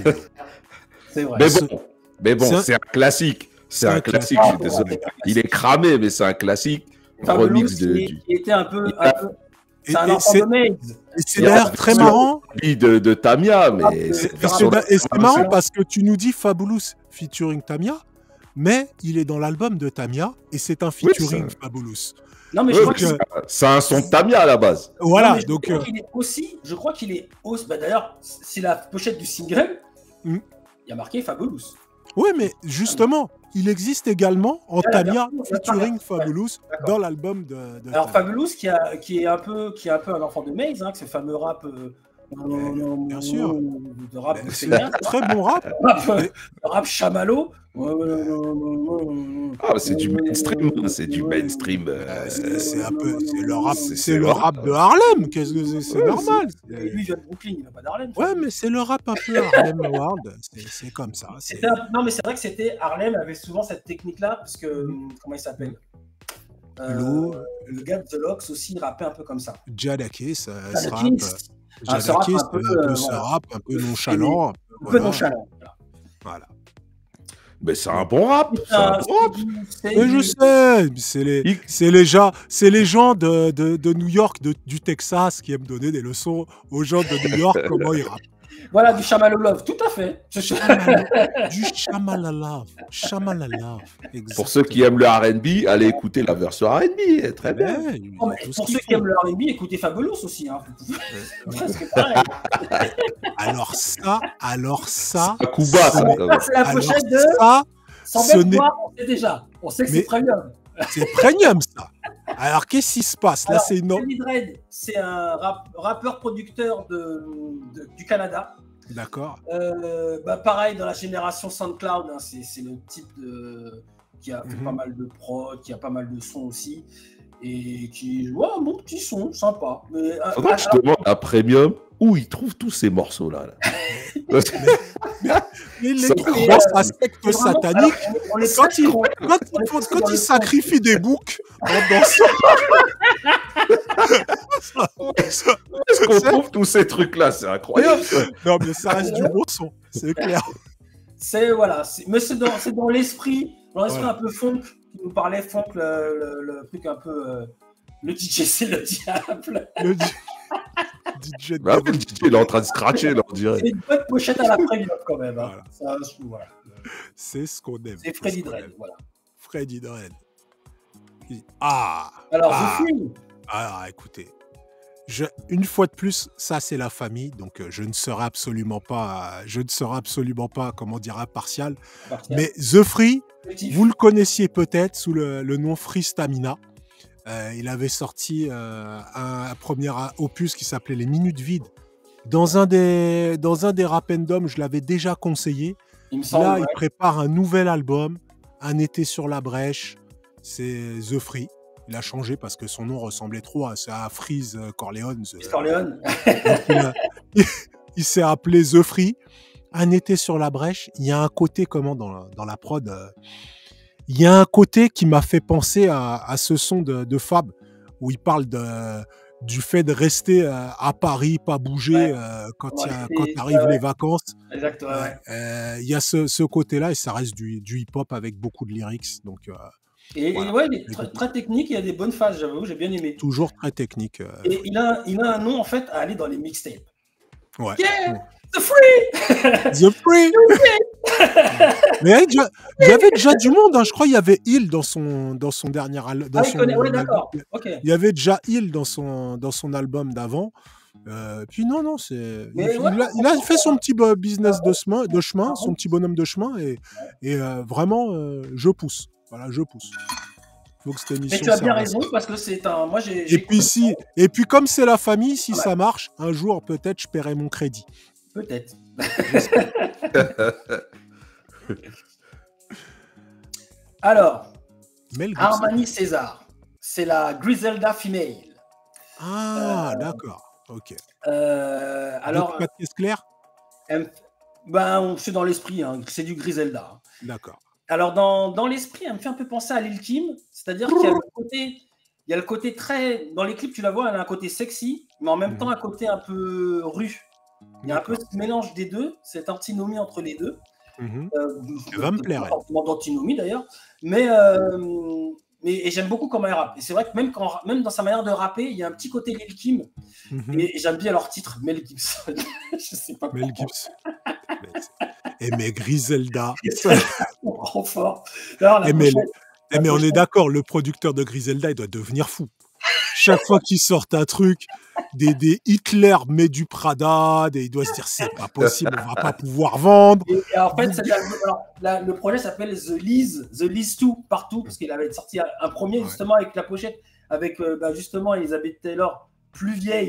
C'est vrai. Mais Ce- bon, mais bon, c'est un- c'est un classique. C'est c'est un un classique. classique. Je suis désolé. Il est cramé, mais c'est un classique. Fabulous, Remix de, qui, du qui était un peu. Un peu Et, c'est un et enfant c'est, de Maze. et c'est Il y a d'ailleurs la très version- marrant. de, de Tamia, mais Ah, c'est et Et c'est version- c'est, et c'est Ah, marrant c'est- parce que tu nous dis Fabulous featuring Tamia, mais il est dans l'album de Tamia et c'est un featuring ça- Fabulous. Non, mais je Ouais, crois donc, que euh, c'est un son de Tamia à la base. Voilà, Non, mais je donc crois euh, qu'il est aussi, je crois qu'il est aussi. Bah, d'ailleurs, c'est la pochette du single. Hmm. Il y a marqué Fabulous. ouais, mais justement, il existe également en Ouais, la Tamia version- featuring ouais, Fabulous d'accord. dans l'album de, de Alors Tamia. Fabulous qui, a, qui est un peu qui est un peu un enfant de Maze, hein, que ce fameux rap. euh, Non, non, bien non, sûr. de rap, Ben, c'est c'est bien. du très bon rap. Rap, Mais- rap chamallow. Ouais, ouais, ouais, ouais, ouais, ouais. Ah, c'est du mainstream, hein, c'est du mainstream. Euh, euh, c'est c'est un peu, c'est le rap, c'est- c'est c'est le le rap rap. de Harlem. Qu'est-ce que c'est? C'est Ouais, normal. Et C'est- lui, il vient de Brooklyn, il va pas d'Harlem. Ouais, mais c'est le rap un peu Harlem World. C'est c'est comme ça. c'est- C'était un- Non, mais c'est vrai que c'était Harlem avait souvent cette technique-là, parce que comment il s'appelle euh, Lou, Le gars de The Lox aussi, il rappait un peu comme ça. Jadakiss, euh, Ah, ce le rap, Kings, euh, ah, ce rap Jadakiss, un peu, un peu euh, ce voilà. rap, un peu nonchalant. Un peu voilà, nonchalant. Voilà. voilà. Mais c'est un bon rap. C'est un Putain, bon rap. c'est Mais du- je sais, c'est les, Il- c'est les gens, c'est les gens de, de, de New York, de- du Texas, qui aiment donner des leçons aux gens de New York comment ils rappent. Voilà, du chamallow love, tout à fait. Je- je- Chamalala- Du chamalala, chamalala. Pour ceux qui aiment le R and B, allez écouter la version R and B. Très bien. Ouais, Oh, mais tout ce pour qu'il ceux faut. qui aiment le R and B, écoutez Fabulous aussi. Hein. Presque pareil. Alors ça, alors ça, Un coup bas, ça. Ah, mais quand même. ça, c'est la alors pochette de ça, Sans ce même n'est- voir, on sait déjà. On sait que Mais- c'est premium. c'est premium ça. Alors qu'est-ce qui se passe? Là, Alors, c'est une. Freddy Dredd, c'est un rap- rappeur-producteur de, de- du Canada. D'accord. Euh, bah, pareil, dans la génération SoundCloud, hein, c'est c'est le type de, qui a fait Mhm. pas mal de prod, qui a pas mal de sons aussi. Et qui ouais, un bon petit son, sympa. Mais, euh, Faudrait que je alors, demande à Premium où il trouve tous ces morceaux-là. là. Parce que- Et les C'est trucs et, dans euh, un secte c'est vraiment- satanique. alors, on, on est Quand presque il, dans- quand, on est il, faut- presque quand dans il le sacrifie des boucs en dansant. Est-ce qu'on trouve tous ces trucs-là? C'est incroyable. ça. Non, mais ça reste du bon son, c'est clair. C'est voilà, c'est- mais c'est dans, c'est dans l'esprit, dans l'esprit Voilà. un peu funk, qui nous parlait funk, le, le- le truc un peu, euh, le D J c'est le diable. Le D- D J Bah, le D J, il est en train de scratcher, là, on dirait. C'est une bonne pochette à la premium quand même. Hein. Voilà. Ça, je- voilà. c'est ce qu'on aime. C'est Freddy ce qu'on Dredd, aime. voilà. Freddy Dredd. Ah, Alors, ah, The Free, alors écoutez, je, une fois de plus, ça c'est la famille, donc euh, je ne serai absolument pas, je ne serai absolument pas, comment dire, impartial. partir. Mais The Free, Collectif. vous le connaissiez peut-être sous le, le nom Free Stamina. Euh, il avait sorti euh, un, un premier opus qui s'appelait Les Minutes Vides. Dans un des, dans un des Rapendom, je l'avais déjà conseillé. Il me semble. Là, ouais. il prépare un nouvel album, Un été sur la brèche. C'est The Free. Il a changé parce que son nom ressemblait trop à, à Freeze Corleone. Chris Corleone. il a- il s'est appelé The Free. Un été sur la brèche. Il y a un côté, comment, dans la, dans la prod, euh, il y a un côté qui m'a fait penser à, à ce son de, de Fab, où il parle de, du fait de rester euh, à Paris, pas bouger Ouais. euh, quand, Ouais, il y a- c'est- quand arrivent ouais, ouais. les vacances. Exact, ouais, ouais. Euh, Il y a ce, ce côté-là, et ça reste du, du hip-hop avec beaucoup de lyrics. Donc, euh, Et, et Voilà. ouais, il est très, très technique, il y a des bonnes phases, j'avoue, j'ai bien aimé. toujours très technique. euh, Et il a, il a un nom en fait à aller dans les mixtapes. ouais. Yeah, The Free. The Free. Mais il y avait déjà- il y avait déjà du monde, hein. Je crois qu'il y avait Hill dans son, dans son dernier album. Ah, il connaît, ouais, d'accord. Ok. Il y avait déjà Hill dans son, dans son album d'avant. Euh, puis non, non, c'est. Mais Il, ouais, il a, il a fait son petit bo- business de chemin, de chemin son petit bonhomme de chemin, et, et euh, vraiment, euh, je pousse. Voilà, je pousse. Faut que cette Mais émission tu as bien serve à ça. raison parce que c'est un. Moi j'ai. Et j'ai- puis si, et puis comme c'est la famille, si Ouais. ça marche, un jour peut-être je paierai mon crédit. Peut-être. Alors, Mel Gibson. Armani César, c'est la Griselda female. Ah, Euh, d'accord. Ok. Euh, alors, Donc, pas de caisse claire. elle- ben, on- c'est dans l'esprit, hein, c'est du Griselda. D'accord. Alors, dans, dans l'esprit, elle me fait un peu penser à Lil Kim, c'est-à-dire qu'il y a le côté, il y a le côté très. Dans les clips, tu la vois, elle a un côté sexy, mais en même Mhm. temps, un côté un peu rue. Il y a un peu D'accord. ce mélange des deux, cette antinomie entre les deux. Mhm. Euh, Elle va me plaire, pas elle. forcément d'antinomie d'ailleurs, mais, euh, mais et j'aime beaucoup comment elle rappe. Et c'est vrai que même, quand, même dans sa manière de rapper, il y a un petit côté Lil Kim, Mhm. et, et j'aime bien leur titre, Mel Gibson. Je sais pas Mel pourquoi. Gibson. Mais c'est- Eh mais Griselda. C'est trop fort. Alors, la Eh mais, prochaine- eh mais on est d'accord, le producteur de Griselda, il doit devenir fou. Chaque fois qu'il sort un truc, des, des Hitler met du Prada, des- il doit se dire c'est pas possible, on va pas pouvoir vendre. Et, et en fait, cet album- alors, la- le projet s'appelle The Lease, The Lease deux, partout, parce qu'il avait sorti un, un premier Ouais. justement avec la pochette, avec euh, bah, justement Elizabeth Taylor, plus vieille,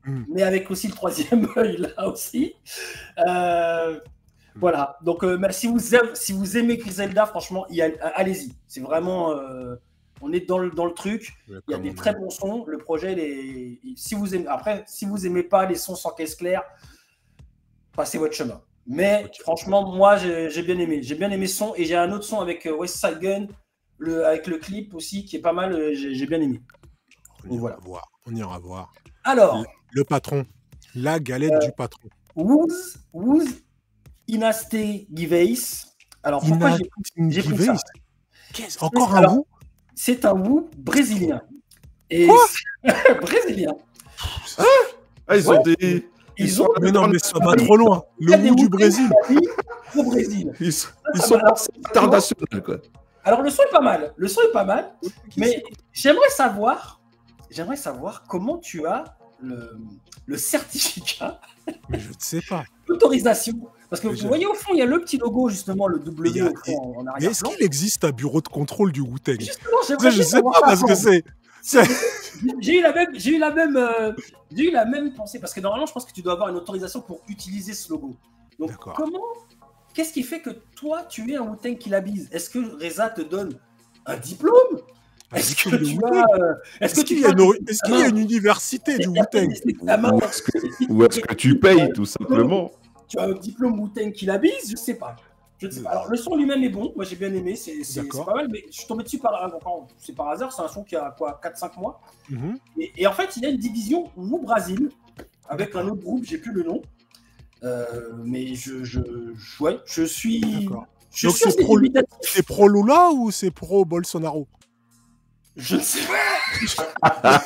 mm. mais avec aussi le troisième œil là aussi. Euh, mm. Voilà. Donc, euh, si, vous aimez, si vous aimez Griselda, franchement, y a, allez-y. C'est vraiment. Euh, on est dans le, dans le truc. Il y a des très bons sons. Le projet, les, si vous aimez, après, si vous n'aimez pas les sons sans caisse claire, passez votre chemin. Mais okay. franchement, moi, j'ai, j'ai bien aimé. J'ai bien aimé ce son. Et j'ai un autre son avec West Side Gun, le, avec le clip aussi, qui est pas mal. J'ai, j'ai bien aimé. On ira voilà. voir. On ira voir. Alors. Le, le patron. La galette euh, du patron. Who's, who's Inaste Giveis. Alors, pourquoi Ina- j'ai, j'ai pris ça Qu'est-ce Encore un Woo? C'est un Woo brésilien. Et Quoi brésilien. Hein ah, ils ouais. ont des. Ils, ils ont. Mais non, mais ça va trop loin. Le Woo du Brésil. Au Brésil. Ils, ça, ils sont internationaux, quoi. Alors, le son est pas mal. Le son est pas mal. Mais j'aimerais savoir, j'aimerais savoir comment tu as le, le certificat. Mais je ne sais pas. L'autorisation. Parce que mais vous je... voyez au fond, il y a le petit logo, justement, le W a, au fond, en arrière. Mais est-ce qu'il existe un bureau de contrôle du Wu-Tang? Justement, j'aimerais je ne sais pas parce que c'est. j'ai eu la même, j'ai eu la même, euh, j'ai eu la même pensée parce que normalement, je pense que tu dois avoir une autorisation pour utiliser ce logo. Donc, D'accord. comment, qu'est-ce qui fait que toi, tu es un Wu-Tang qui l'habise? Est-ce que Reza te donne un diplôme? Est-ce que tu as, euh, est-ce, est-ce qu'il y a une, est-ce qu'il y a une université du Wu-Tang? Ou est-ce que, ou est-ce que tu payes tout simplement? Tu as un diplôme Wu-Tang qui l'habise? Je sais pas. Je ne sais pas. Alors, le son lui-même est bon. Moi, j'ai bien aimé. C'est, c'est, c'est pas mal. Mais je suis tombé dessus par, c'est par hasard. C'est un son qui a quoi, quatre cinq mois. Mm-hmm. Et, et en fait, il y a une division Wu-Brésil avec un autre groupe. J'ai plus le nom. Euh, mais je, je, je, ouais, je suis. D'accord. Je Donc, suis c'est pro, c'est pro Lula ou c'est pro Bolsonaro? Je ne sais pas.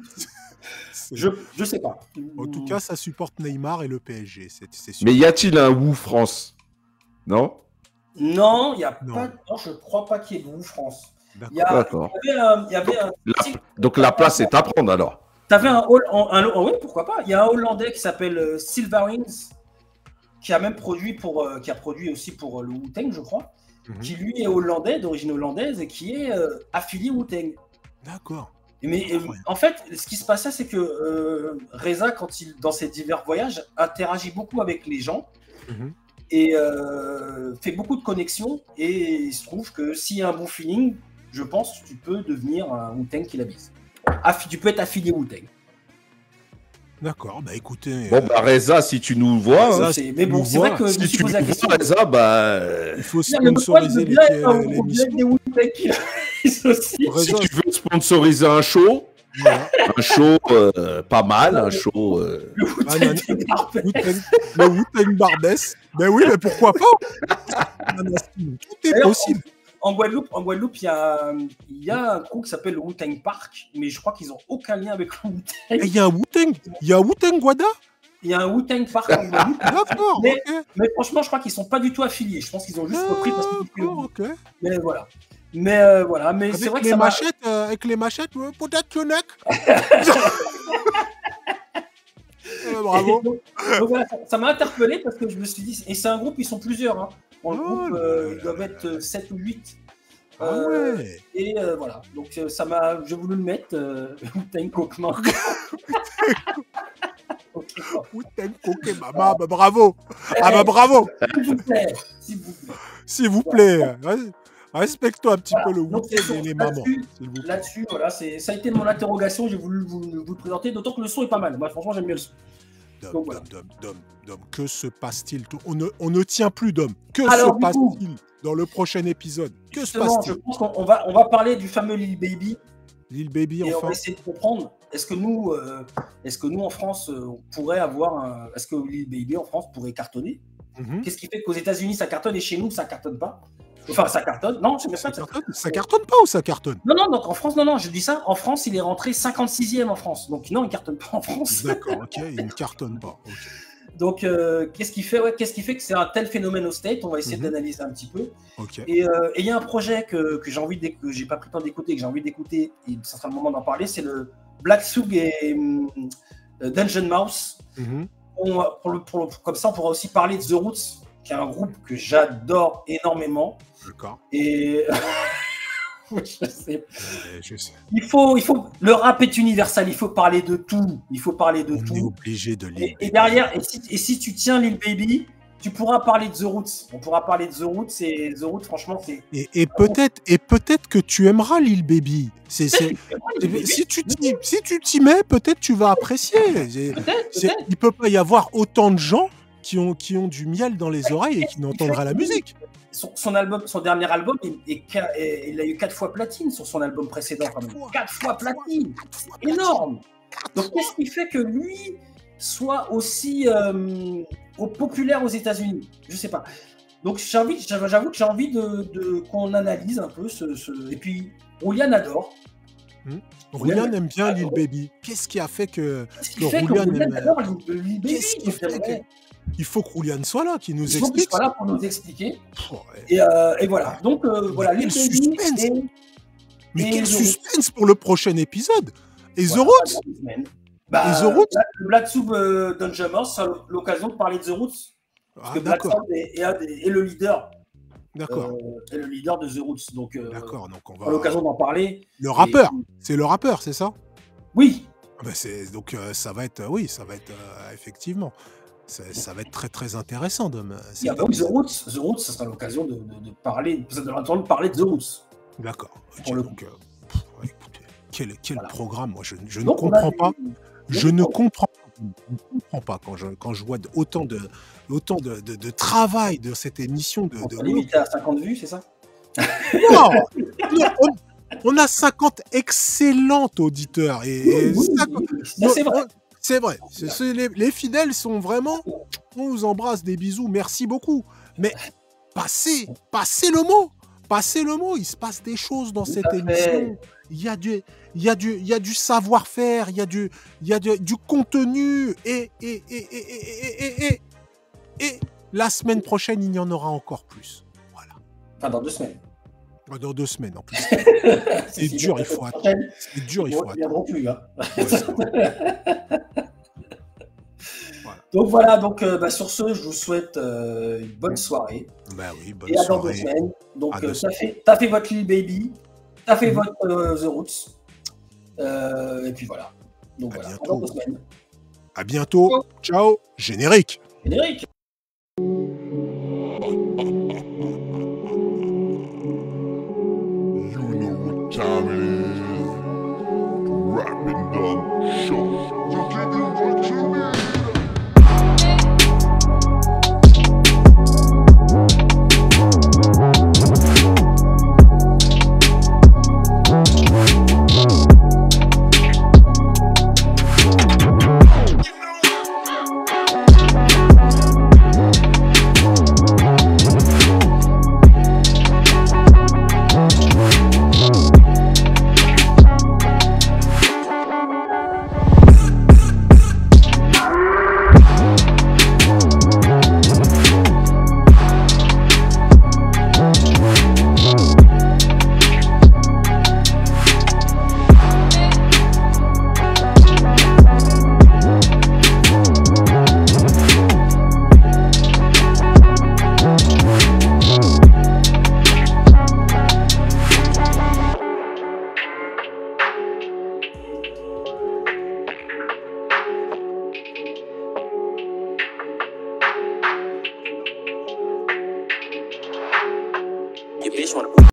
je, je sais pas. En tout cas, ça supporte Neymar et le P S G. C'est, c'est sûr. Mais y a-t-il un Wu France? Non? Non, il y a pas. Non, je crois pas qu'il y ait de Wu France. D'accord. Y a, D'accord. Y avait un, y avait donc, un... la, donc la place est à prendre alors. T'avais un, un, un, un oui, pourquoi pas. Il y a un Hollandais qui s'appelle euh, Silverwings, qui a même produit pour, euh, qui a produit aussi pour euh, le Wu-Tang, je crois, mm-hmm. qui lui est hollandais, d'origine hollandaise et qui est euh, affilié Wu-Tang. D'accord. Mais euh, en fait, ce qui se passait, c'est que euh, Reza, quand il dans ses divers voyages, interagit beaucoup avec les gens. Mm-hmm. Et euh, fait beaucoup de connexions, et il se trouve que s'il y a un bon feeling, je pense que tu peux devenir un Wu-Tang qui l'habise. Affi- tu peux être affilié Wu-Tang. D'accord, bah écoutez... Bon, bah Reza, si tu nous vois... Reza, hein, c'est... Mais bon, c'est vois. vrai que si je me suis tu posé la question. Vois, Reza, bah... Il faut sponsoriser les, les, les l'émission. Des Wu-Tang qui l'habise aussi. Reza, si tu veux sponsoriser un show... Voilà. Un show euh, pas mal, un show... Euh... Le Wu-Tang ah, Barbès. Le Wu-Tang Barbès. Ben oui, mais pourquoi pas? Tout est Alors, possible. En, en Guadeloupe, en Guadeloupe, il y a, il y a un groupe qui s'appelle le Wu-Tang Park, mais je crois qu'ils n'ont aucun lien avec le Wu-Tang. Il y a un Wu-Tang, il y a un Wu-Tang Guada? Il y a un Wu-Tang Park en Guadeloupe. D'accord, mais, okay. mais franchement, je crois qu'ils ne sont pas du tout affiliés. Je pense qu'ils ont juste ah, repris parce qu'ils ont okay. Mais voilà. Mais euh, voilà, mais avec c'est vrai que les ça machettes, euh, avec les machettes, euh, peut-être que neck. euh, bravo. Donc, donc voilà, ça, ça m'a interpellé parce que je me suis dit, et c'est un groupe, ils sont plusieurs. Hein. Dans le oh, groupe, euh, ils doivent être sept ou huit. Ah euh, ouais. Et euh, voilà, donc ça m'a, j'ai voulu le mettre. Euh, Wu-Tang Coqueman. Wu-Tang Coqueman, bah, bah bravo. Ah bah bravo. S'il vous plaît, s'il vous plaît. S'il vous plaît. Ouais. Respecte-toi un petit voilà. peu le Wu-Tang et les mamans. Là-dessus, voilà, c'est, ça a été mon interrogation, j'ai voulu vous, vous le présenter, d'autant que le son est pas mal. Moi, franchement, j'aime bien le son. Dom, Donc, voilà. Dom, Dom, Dom, que se passe-t-il? on ne, on ne tient plus, Dom. Que Alors, se passe-t-il coup, dans le prochain épisode? Que se passe-t-il? Je pense qu'on va, on va parler du fameux Lil Baby. Lil Baby, et enfin. on va essayer de comprendre, est-ce que nous, euh, est-ce que nous en France, euh, on pourrait avoir un... Est-ce que Lil Baby en France pourrait cartonner? mm-hmm. Qu'est-ce qui fait qu'aux États-Unis ça cartonne et chez nous ça cartonne pas? Enfin, ça cartonne. Non, c'est même ça pas ça. Cartonne, ça cartonne pas ou ça cartonne? Non, non, donc en France, non, non, je dis ça. En France, il est rentré cinquante-sixième en France. Donc non, il cartonne pas en France. D'accord, ok, il ne cartonne pas. Okay. Donc, euh, qu'est-ce qui fait, ouais, qu'est-ce qui fait que c'est un tel phénomène au State? On va essayer mm-hmm. d'analyser un petit peu. Okay. Et il euh, y a un projet que, que j'ai envie que j'ai pas pris le temps d'écouter, que j'ai envie d'écouter, et ça sera le moment d'en parler. C'est le Black Thug et euh, Dungeon Mouse. Mm-hmm. On, pour le, pour le, comme ça, on pourra aussi parler de The Roots, qui est un groupe que j'adore énormément. D'accord. Et Je sais. Euh, je sais. Il faut, il faut. Le rap est universel. Il faut parler de tout. Il faut parler de On est tout. obligé de lire. Et, et derrière, et si, et si tu tiens Lil Baby, tu pourras parler de The Roots. On pourra parler de The Roots. Et The Roots, franchement, c'est. Et, et peut-être et peut-être que tu aimeras Lil Baby. C'est, c'est- Lil Baby, si tu t'y, si tu t'y mets, peut-être tu vas apprécier. C'est- Peut-être, c'est- peut-être. il peut pas y avoir autant de gens qui ont, qui ont du miel dans les oreilles et qui n'entendraient la musique. Son, son album, son dernier album, il, est qua- est- il a eu quatre fois platine sur son album précédent. Quand même. fois. Quatre fois platine. Quatre fois C'est énorme. Donc, qu'est-ce qui fait que lui soit aussi euh, au- populaire aux États-Unis? Je sais pas. Donc, j'ai envie, j'avoue j'avoue que j'ai envie de, de- qu'on analyse un peu ce. ce- Et puis, Roulian adore. Roulian aime bien Lil Baby. Qu'est-ce qui a fait que. Qu'est-ce qui Que fait que Roulian Roulian aime- adore Lil Lil Baby? Qu'est-ce qui fait Ouais. que- Il faut que Roulian soit là, qui nous Il faut qu'il explique. soit là pour nous expliquer. Pff, ouais. Et, euh, et voilà. Donc, euh, voilà, quel Lil Baby suspense. et- Mais et quel The Roots. suspense pour le prochain épisode. Et The Voilà, Roots dans deux semaines. Bah, Et The Roots Black- le Black Soup euh, Dungeon Morse, c'est l'occasion de parler de The Roots. Parce Ah, que Black d'accord, Soup est, est un des- est le leader. d'accord, euh, est le leader de The Roots. Donc, euh, d'accord. Donc on on a va. l'occasion d'en parler. Le rappeur, c'est le rappeur, c'est ça? Oui, Ah bah c'est donc euh, ça va être, oui, ça va être euh, effectivement, ça, ça va être très très intéressant de me. il y a bah oui, The Roots. The Roots, ça sera l'occasion de, de, de parler, de l'entendre parler de The Roots. D'accord. Ok, Pour le donc, euh, pff, ouais, écoutez, quel, quel Voilà. programme, moi je, je ne Donc, on a comprends des- pas. des- Je ne comprends, je ne comprends pas quand je, quand je vois de- autant de, autant de, de, de travail de cette émission de. On de peut limiter à cinquante vues, c'est ça? Non, non, on, on a cinquante excellents auditeurs et, et Oui, cinquante oui, oui. C'est vrai. C'est vrai. C'est- c'est- les, les fidèles sont vraiment. On vous embrasse, des bisous, merci beaucoup. Mais passez, passez le mot. Passez le mot. Il se passe des choses dans Tout cette à fait. émission. Il y a du, il y a du, il y a du savoir-faire. Il y a du, il y a du, du contenu. Et, et, et, et, et, et, et, et, et la semaine prochaine, il y en aura encore plus. Voilà. Enfin, dans deux semaines. Dans deux semaines en plus. C'est C'est dur, il faut attendre. C'est dur, il faut Ils ne attendre. viendront plus. Hein. Ouais, c'est vrai. Donc voilà, donc euh, bah, sur ce, je vous souhaite euh, une bonne soirée. Bah oui, bonne Et à dans deux soirée. semaines. Donc À deux euh, t'as fait, t'as fait votre Lil Baby, t'as fait votre euh, The Roots. Euh, et puis voilà. Donc À voilà, bientôt. dans deux semaines. À bientôt. Ciao. Générique. Générique. You know what time it is. Rapping Dog Show. So give me what you need. Your bitch wanna